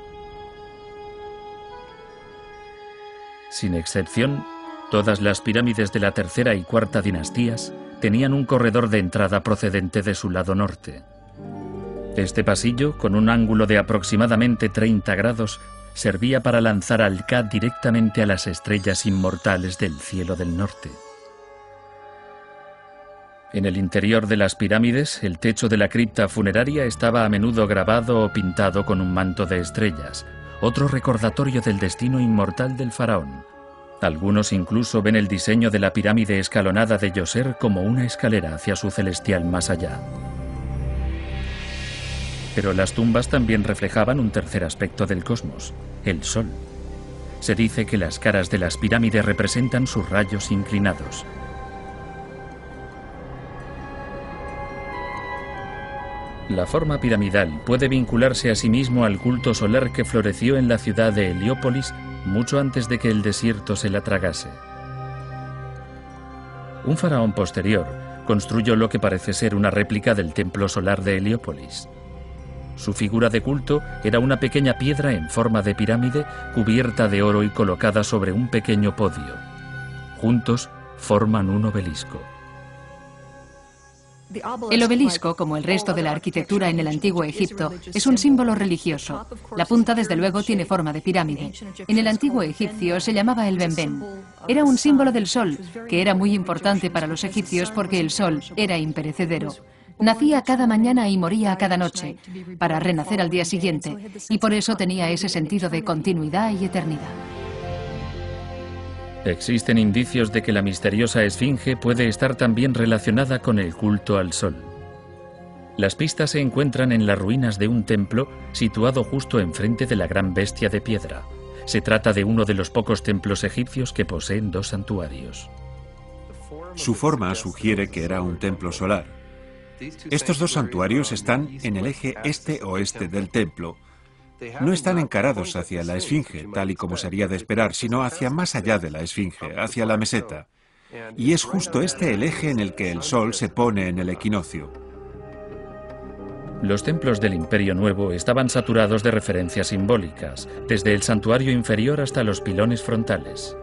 Sin excepción, todas las pirámides de la tercera y cuarta dinastías tenían un corredor de entrada procedente de su lado norte. Este pasillo, con un ángulo de aproximadamente treinta grados, servía para lanzar al Ka directamente a las estrellas inmortales del cielo del norte. En el interior de las pirámides, el techo de la cripta funeraria estaba a menudo grabado o pintado con un manto de estrellas, otro recordatorio del destino inmortal del faraón. Algunos incluso ven el diseño de la pirámide escalonada de Djoser como una escalera hacia su celestial más allá. Pero las tumbas también reflejaban un tercer aspecto del cosmos, el sol. Se dice que las caras de las pirámides representan sus rayos inclinados. La forma piramidal puede vincularse a sí mismo al culto solar que floreció en la ciudad de Heliópolis mucho antes de que el desierto se la tragase. Un faraón posterior construyó lo que parece ser una réplica del templo solar de Heliópolis. Su figura de culto era una pequeña piedra en forma de pirámide cubierta de oro y colocada sobre un pequeño podio. Juntos forman un obelisco. El obelisco, como el resto de la arquitectura en el antiguo Egipto, es un símbolo religioso. La punta, desde luego, tiene forma de pirámide. En el antiguo egipcio se llamaba el benben. Era un símbolo del sol, que era muy importante para los egipcios porque el sol era imperecedero. Nacía cada mañana y moría cada noche, para renacer al día siguiente, y por eso tenía ese sentido de continuidad y eternidad. Existen indicios de que la misteriosa esfinge puede estar también relacionada con el culto al sol. Las pistas se encuentran en las ruinas de un templo situado justo enfrente de la gran bestia de piedra. Se trata de uno de los pocos templos egipcios que poseen dos santuarios. Su forma sugiere que era un templo solar. Estos dos santuarios están en el eje este-oeste del templo. No están encarados hacia la esfinge, tal y como sería de esperar, sino hacia más allá de la esfinge, hacia la meseta. Y es justo este el eje en el que el sol se pone en el equinoccio. Los templos del Imperio Nuevo estaban saturados de referencias simbólicas, desde el santuario inferior hasta los pilones frontales.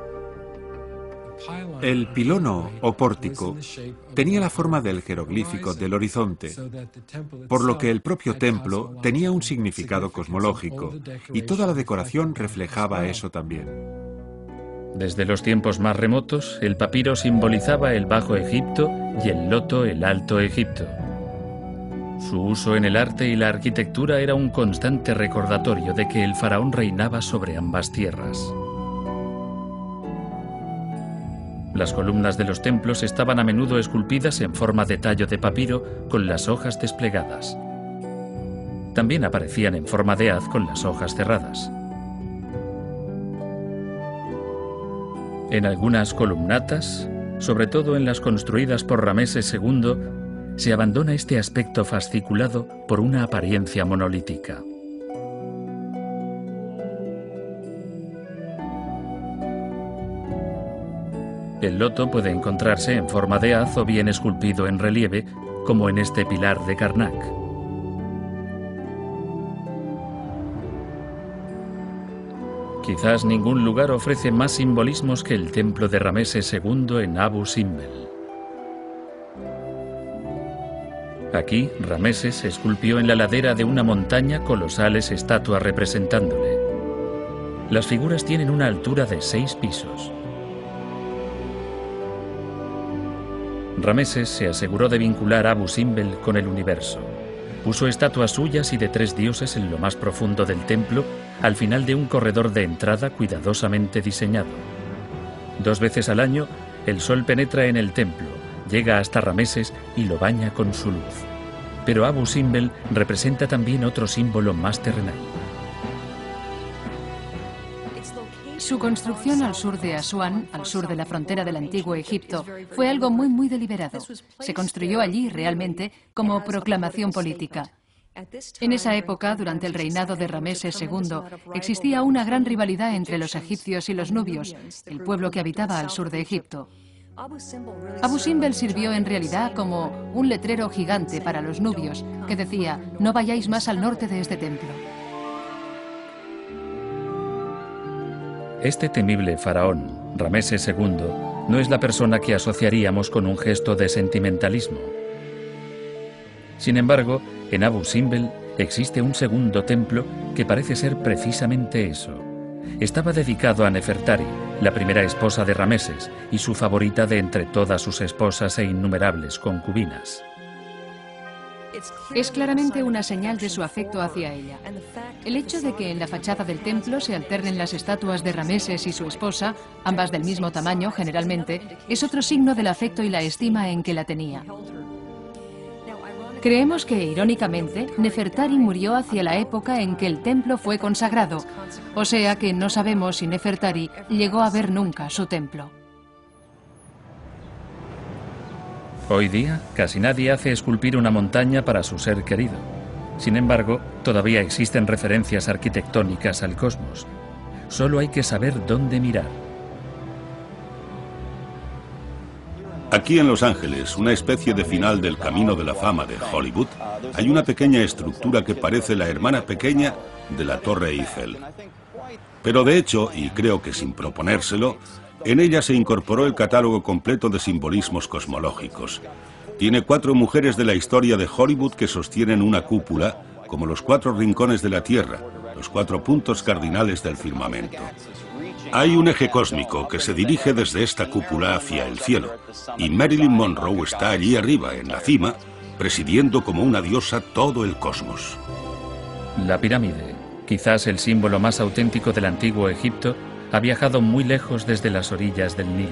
El pilono o pórtico tenía la forma del jeroglífico del horizonte, por lo que el propio templo tenía un significado cosmológico, y toda la decoración reflejaba eso también. Desde los tiempos más remotos, el papiro simbolizaba el Bajo Egipto y el loto el Alto Egipto. Su uso en el arte y la arquitectura era un constante recordatorio de que el faraón reinaba sobre ambas tierras. Las columnas de los templos estaban a menudo esculpidas en forma de tallo de papiro con las hojas desplegadas. También aparecían en forma de haz con las hojas cerradas. En algunas columnatas, sobre todo en las construidas por Rameses segundo, se abandona este aspecto fasciculado por una apariencia monolítica. El loto puede encontrarse en forma de haz o bien esculpido en relieve, como en este pilar de Karnak. Quizás ningún lugar ofrece más simbolismos que el templo de Ramsés segundo en Abu Simbel. Aquí, Ramsés esculpió en la ladera de una montaña colosales estatuas representándole. Las figuras tienen una altura de seis pisos. Ramsés se aseguró de vincular Abu Simbel con el universo. Puso estatuas suyas y de tres dioses en lo más profundo del templo, al final de un corredor de entrada cuidadosamente diseñado. Dos veces al año, el sol penetra en el templo, llega hasta Ramsés y lo baña con su luz. Pero Abu Simbel representa también otro símbolo más terrenal. Su construcción al sur de Asuán, al sur de la frontera del antiguo Egipto, fue algo muy muy deliberado. Se construyó allí realmente como proclamación política. En esa época, durante el reinado de Ramsés segundo, existía una gran rivalidad entre los egipcios y los nubios, el pueblo que habitaba al sur de Egipto. Abu Simbel sirvió en realidad como un letrero gigante para los nubios que decía: no vayáis más al norte de este templo. Este temible faraón, Ramsés segundo, no es la persona que asociaríamos con un gesto de sentimentalismo. Sin embargo, en Abu Simbel existe un segundo templo que parece ser precisamente eso. Estaba dedicado a Nefertari, la primera esposa de Ramsés y su favorita de entre todas sus esposas e innumerables concubinas. Es claramente una señal de su afecto hacia ella. El hecho de que en la fachada del templo se alternen las estatuas de Ramsés y su esposa, ambas del mismo tamaño generalmente, es otro signo del afecto y la estima en que la tenía. Creemos que, irónicamente, Nefertari murió hacia la época en que el templo fue consagrado, o sea que no sabemos si Nefertari llegó a ver nunca su templo. Hoy día, casi nadie hace esculpir una montaña para su ser querido. Sin embargo, todavía existen referencias arquitectónicas al cosmos. Solo hay que saber dónde mirar. Aquí en Los Ángeles, una especie de final del Camino de la Fama de Hollywood, hay una pequeña estructura que parece la hermana pequeña de la Torre Eiffel. Pero de hecho, y creo que sin proponérselo, en ella se incorporó el catálogo completo de simbolismos cosmológicos. Tiene cuatro mujeres de la historia de Hollywood que sostienen una cúpula, como los cuatro rincones de la Tierra, los cuatro puntos cardinales del firmamento. Hay un eje cósmico que se dirige desde esta cúpula hacia el cielo, y Marilyn Monroe está allí arriba, en la cima, presidiendo como una diosa todo el cosmos. La pirámide, quizás el símbolo más auténtico del antiguo Egipto, ha viajado muy lejos desde las orillas del Nilo.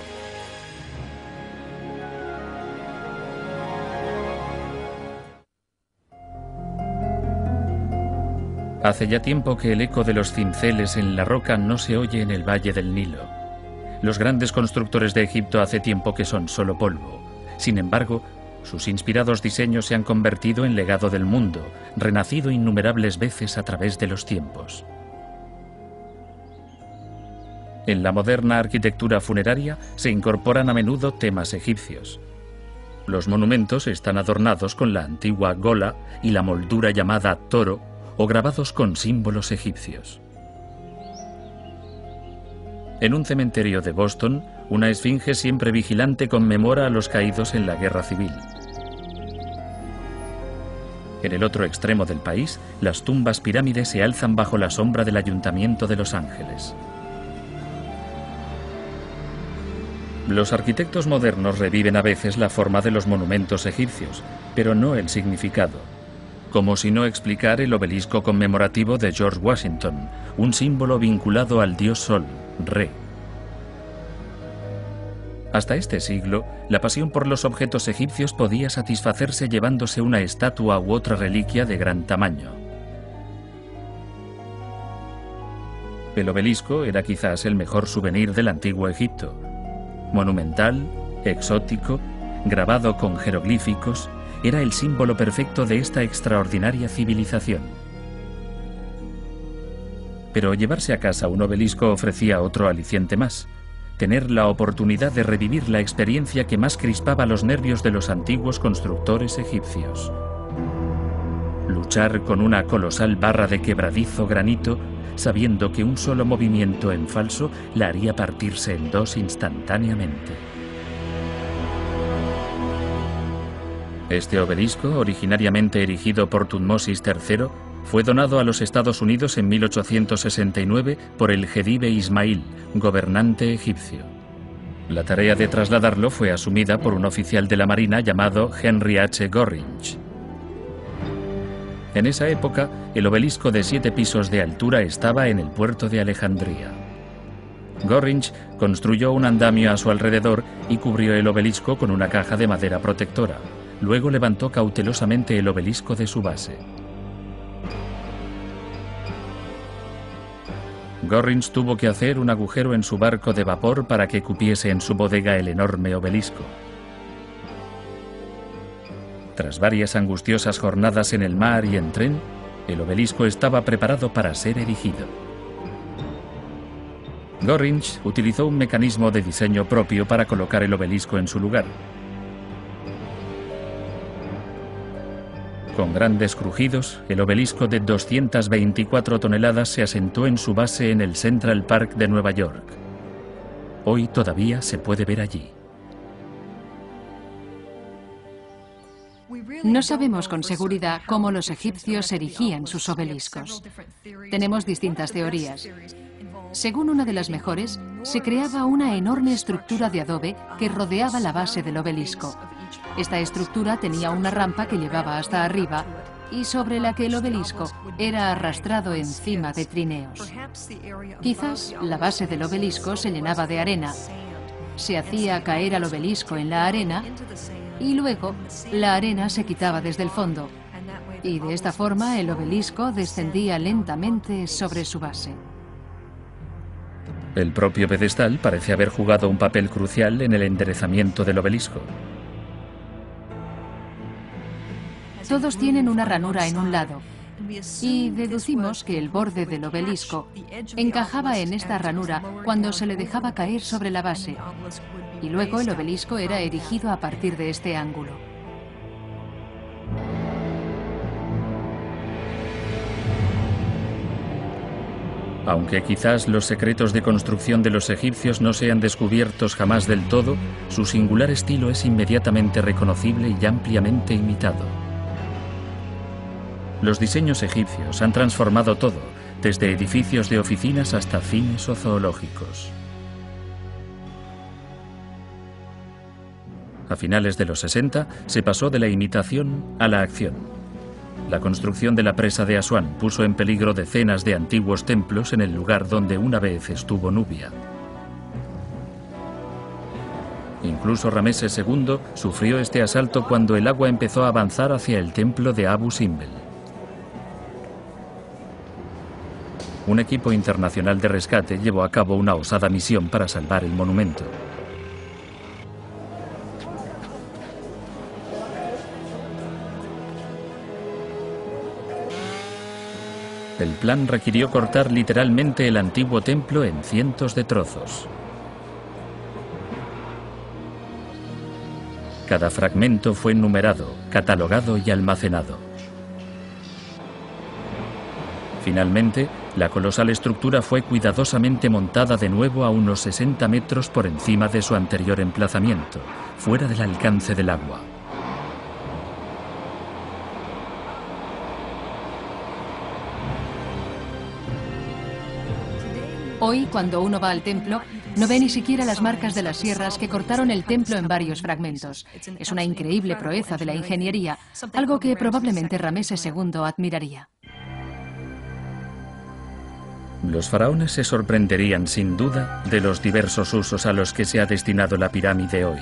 Hace ya tiempo que el eco de los cinceles en la roca no se oye en el valle del Nilo. Los grandes constructores de Egipto hace tiempo que son solo polvo. Sin embargo, sus inspirados diseños se han convertido en legado del mundo, renacido innumerables veces a través de los tiempos. En la moderna arquitectura funeraria se incorporan a menudo temas egipcios. Los monumentos están adornados con la antigua gola y la moldura llamada toro, o grabados con símbolos egipcios. En un cementerio de Boston, una esfinge siempre vigilante conmemora a los caídos en la guerra civil. En el otro extremo del país, las tumbas pirámides se alzan bajo la sombra del Ayuntamiento de Los Ángeles. Los arquitectos modernos reviven a veces la forma de los monumentos egipcios, pero no el significado. Como si no explicar el obelisco conmemorativo de George Washington, un símbolo vinculado al dios Sol, Re. Hasta este siglo, la pasión por los objetos egipcios podía satisfacerse llevándose una estatua u otra reliquia de gran tamaño. El obelisco era quizás el mejor souvenir del antiguo Egipto. Monumental, exótico, grabado con jeroglíficos, era el símbolo perfecto de esta extraordinaria civilización. Pero llevarse a casa un obelisco ofrecía otro aliciente más. tener la oportunidad de revivir la experiencia que más crispaba los nervios de los antiguos constructores egipcios. Luchar con una colosal barra de quebradizo granito, sabiendo que un solo movimiento en falso la haría partirse en dos instantáneamente. Este obelisco, originariamente erigido por Tutmosis tercero, fue donado a los Estados Unidos en mil ochocientos sesenta y nueve por el Jedibe Ismail, gobernante egipcio. La tarea de trasladarlo fue asumida por un oficial de la Marina llamado Henry H. Gorringe. En esa época, el obelisco de siete pisos de altura estaba en el puerto de Alejandría. Gorringe construyó un andamio a su alrededor y cubrió el obelisco con una caja de madera protectora. Luego levantó cautelosamente el obelisco de su base. Gorringe tuvo que hacer un agujero en su barco de vapor para que cupiese en su bodega el enorme obelisco. Tras varias angustiosas jornadas en el mar y en tren, el obelisco estaba preparado para ser erigido. Gorringe utilizó un mecanismo de diseño propio para colocar el obelisco en su lugar. Con grandes crujidos, el obelisco de doscientas veinticuatro toneladas se asentó en su base en el Central Park de Nueva York. Hoy todavía se puede ver allí. No sabemos con seguridad cómo los egipcios erigían sus obeliscos. Tenemos distintas teorías. Según una de las mejores, se creaba una enorme estructura de adobe que rodeaba la base del obelisco. Esta estructura tenía una rampa que llevaba hasta arriba y sobre la que el obelisco era arrastrado encima de trineos. Quizás la base del obelisco se llenaba de arena, se hacía caer al obelisco en la arena y luego la arena se quitaba desde el fondo y de esta forma el obelisco descendía lentamente sobre su base. El propio pedestal parece haber jugado un papel crucial en el enderezamiento del obelisco. Todos tienen una ranura en un lado y deducimos que el borde del obelisco encajaba en esta ranura cuando se le dejaba caer sobre la base y luego el obelisco era erigido a partir de este ángulo. Aunque quizás los secretos de construcción de los egipcios no sean descubiertos jamás del todo, su singular estilo es inmediatamente reconocible y ampliamente imitado. Los diseños egipcios han transformado todo, desde edificios de oficinas hasta cines o zoológicos. A finales de los sesenta se pasó de la imitación a la acción. La construcción de la presa de Asuán puso en peligro decenas de antiguos templos en el lugar donde una vez estuvo Nubia. Incluso Ramsés segundo sufrió este asalto cuando el agua empezó a avanzar hacia el templo de Abu Simbel. Un equipo internacional de rescate llevó a cabo una osada misión para salvar el monumento. El plan requirió cortar literalmente el antiguo templo en cientos de trozos. Cada fragmento fue numerado, catalogado y almacenado. Finalmente, la colosal estructura fue cuidadosamente montada de nuevo a unos sesenta metros por encima de su anterior emplazamiento, fuera del alcance del agua. Hoy, cuando uno va al templo, no ve ni siquiera las marcas de las sierras que cortaron el templo en varios fragmentos. Es una increíble proeza de la ingeniería, algo que probablemente Ramsés segundo admiraría. Los faraones se sorprenderían sin duda de los diversos usos a los que se ha destinado la pirámide hoy.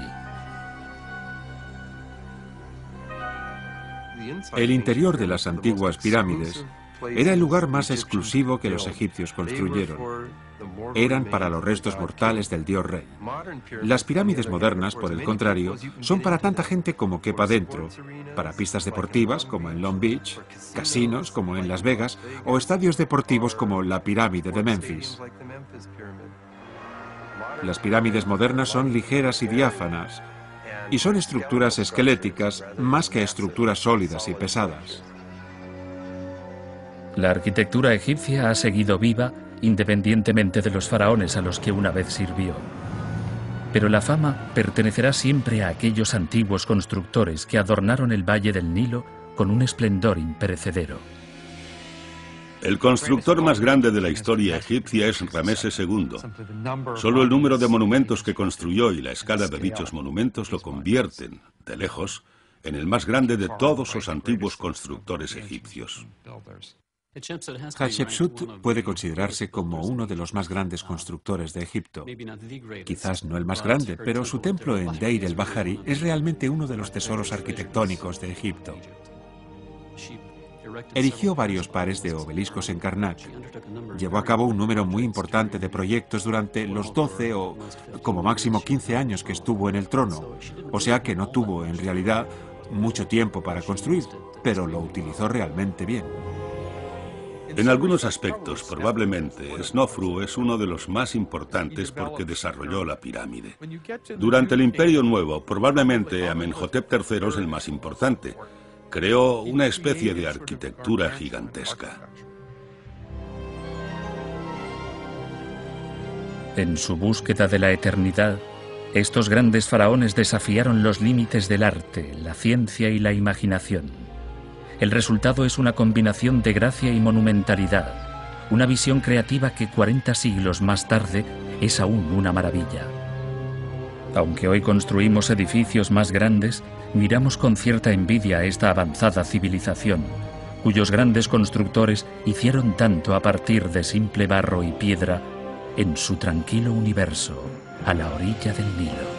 El interior de las antiguas pirámides era el lugar más exclusivo que los egipcios construyeron. Eran para los restos mortales del dios rey. Las pirámides modernas, por el contrario, son para tanta gente como quepa dentro, para pistas deportivas como en Long Beach, casinos como en Las Vegas o estadios deportivos como la pirámide de Memphis. Las pirámides modernas son ligeras y diáfanas, y son estructuras esqueléticas más que estructuras sólidas y pesadas. La arquitectura egipcia ha seguido viva independientemente de los faraones a los que una vez sirvió. Pero la fama pertenecerá siempre a aquellos antiguos constructores que adornaron el valle del Nilo con un esplendor imperecedero. El constructor más grande de la historia egipcia es Ramsés segundo. Solo el número de monumentos que construyó y la escala de dichos monumentos lo convierten, de lejos, en el más grande de todos los antiguos constructores egipcios. Hatshepsut puede considerarse como uno de los más grandes constructores de Egipto. Quizás no el más grande, pero su templo en Deir el-Bahari es realmente uno de los tesoros arquitectónicos de Egipto. Erigió varios pares de obeliscos en Karnak. Llevó a cabo un número muy importante de proyectos durante los doce o como máximo quince años que estuvo en el trono, o sea que no tuvo en realidad mucho tiempo para construir, pero lo utilizó realmente bien. En algunos aspectos, probablemente, Snofru es uno de los más importantes porque desarrolló la pirámide. Durante el Imperio Nuevo, probablemente Amenhotep tercero es el más importante. Creó una especie de arquitectura gigantesca. En su búsqueda de la eternidad, estos grandes faraones desafiaron los límites del arte, la ciencia y la imaginación. El resultado es una combinación de gracia y monumentalidad, una visión creativa que cuarenta siglos más tarde es aún una maravilla. Aunque hoy construimos edificios más grandes, miramos con cierta envidia a esta avanzada civilización, cuyos grandes constructores hicieron tanto a partir de simple barro y piedra en su tranquilo universo, a la orilla del Nilo.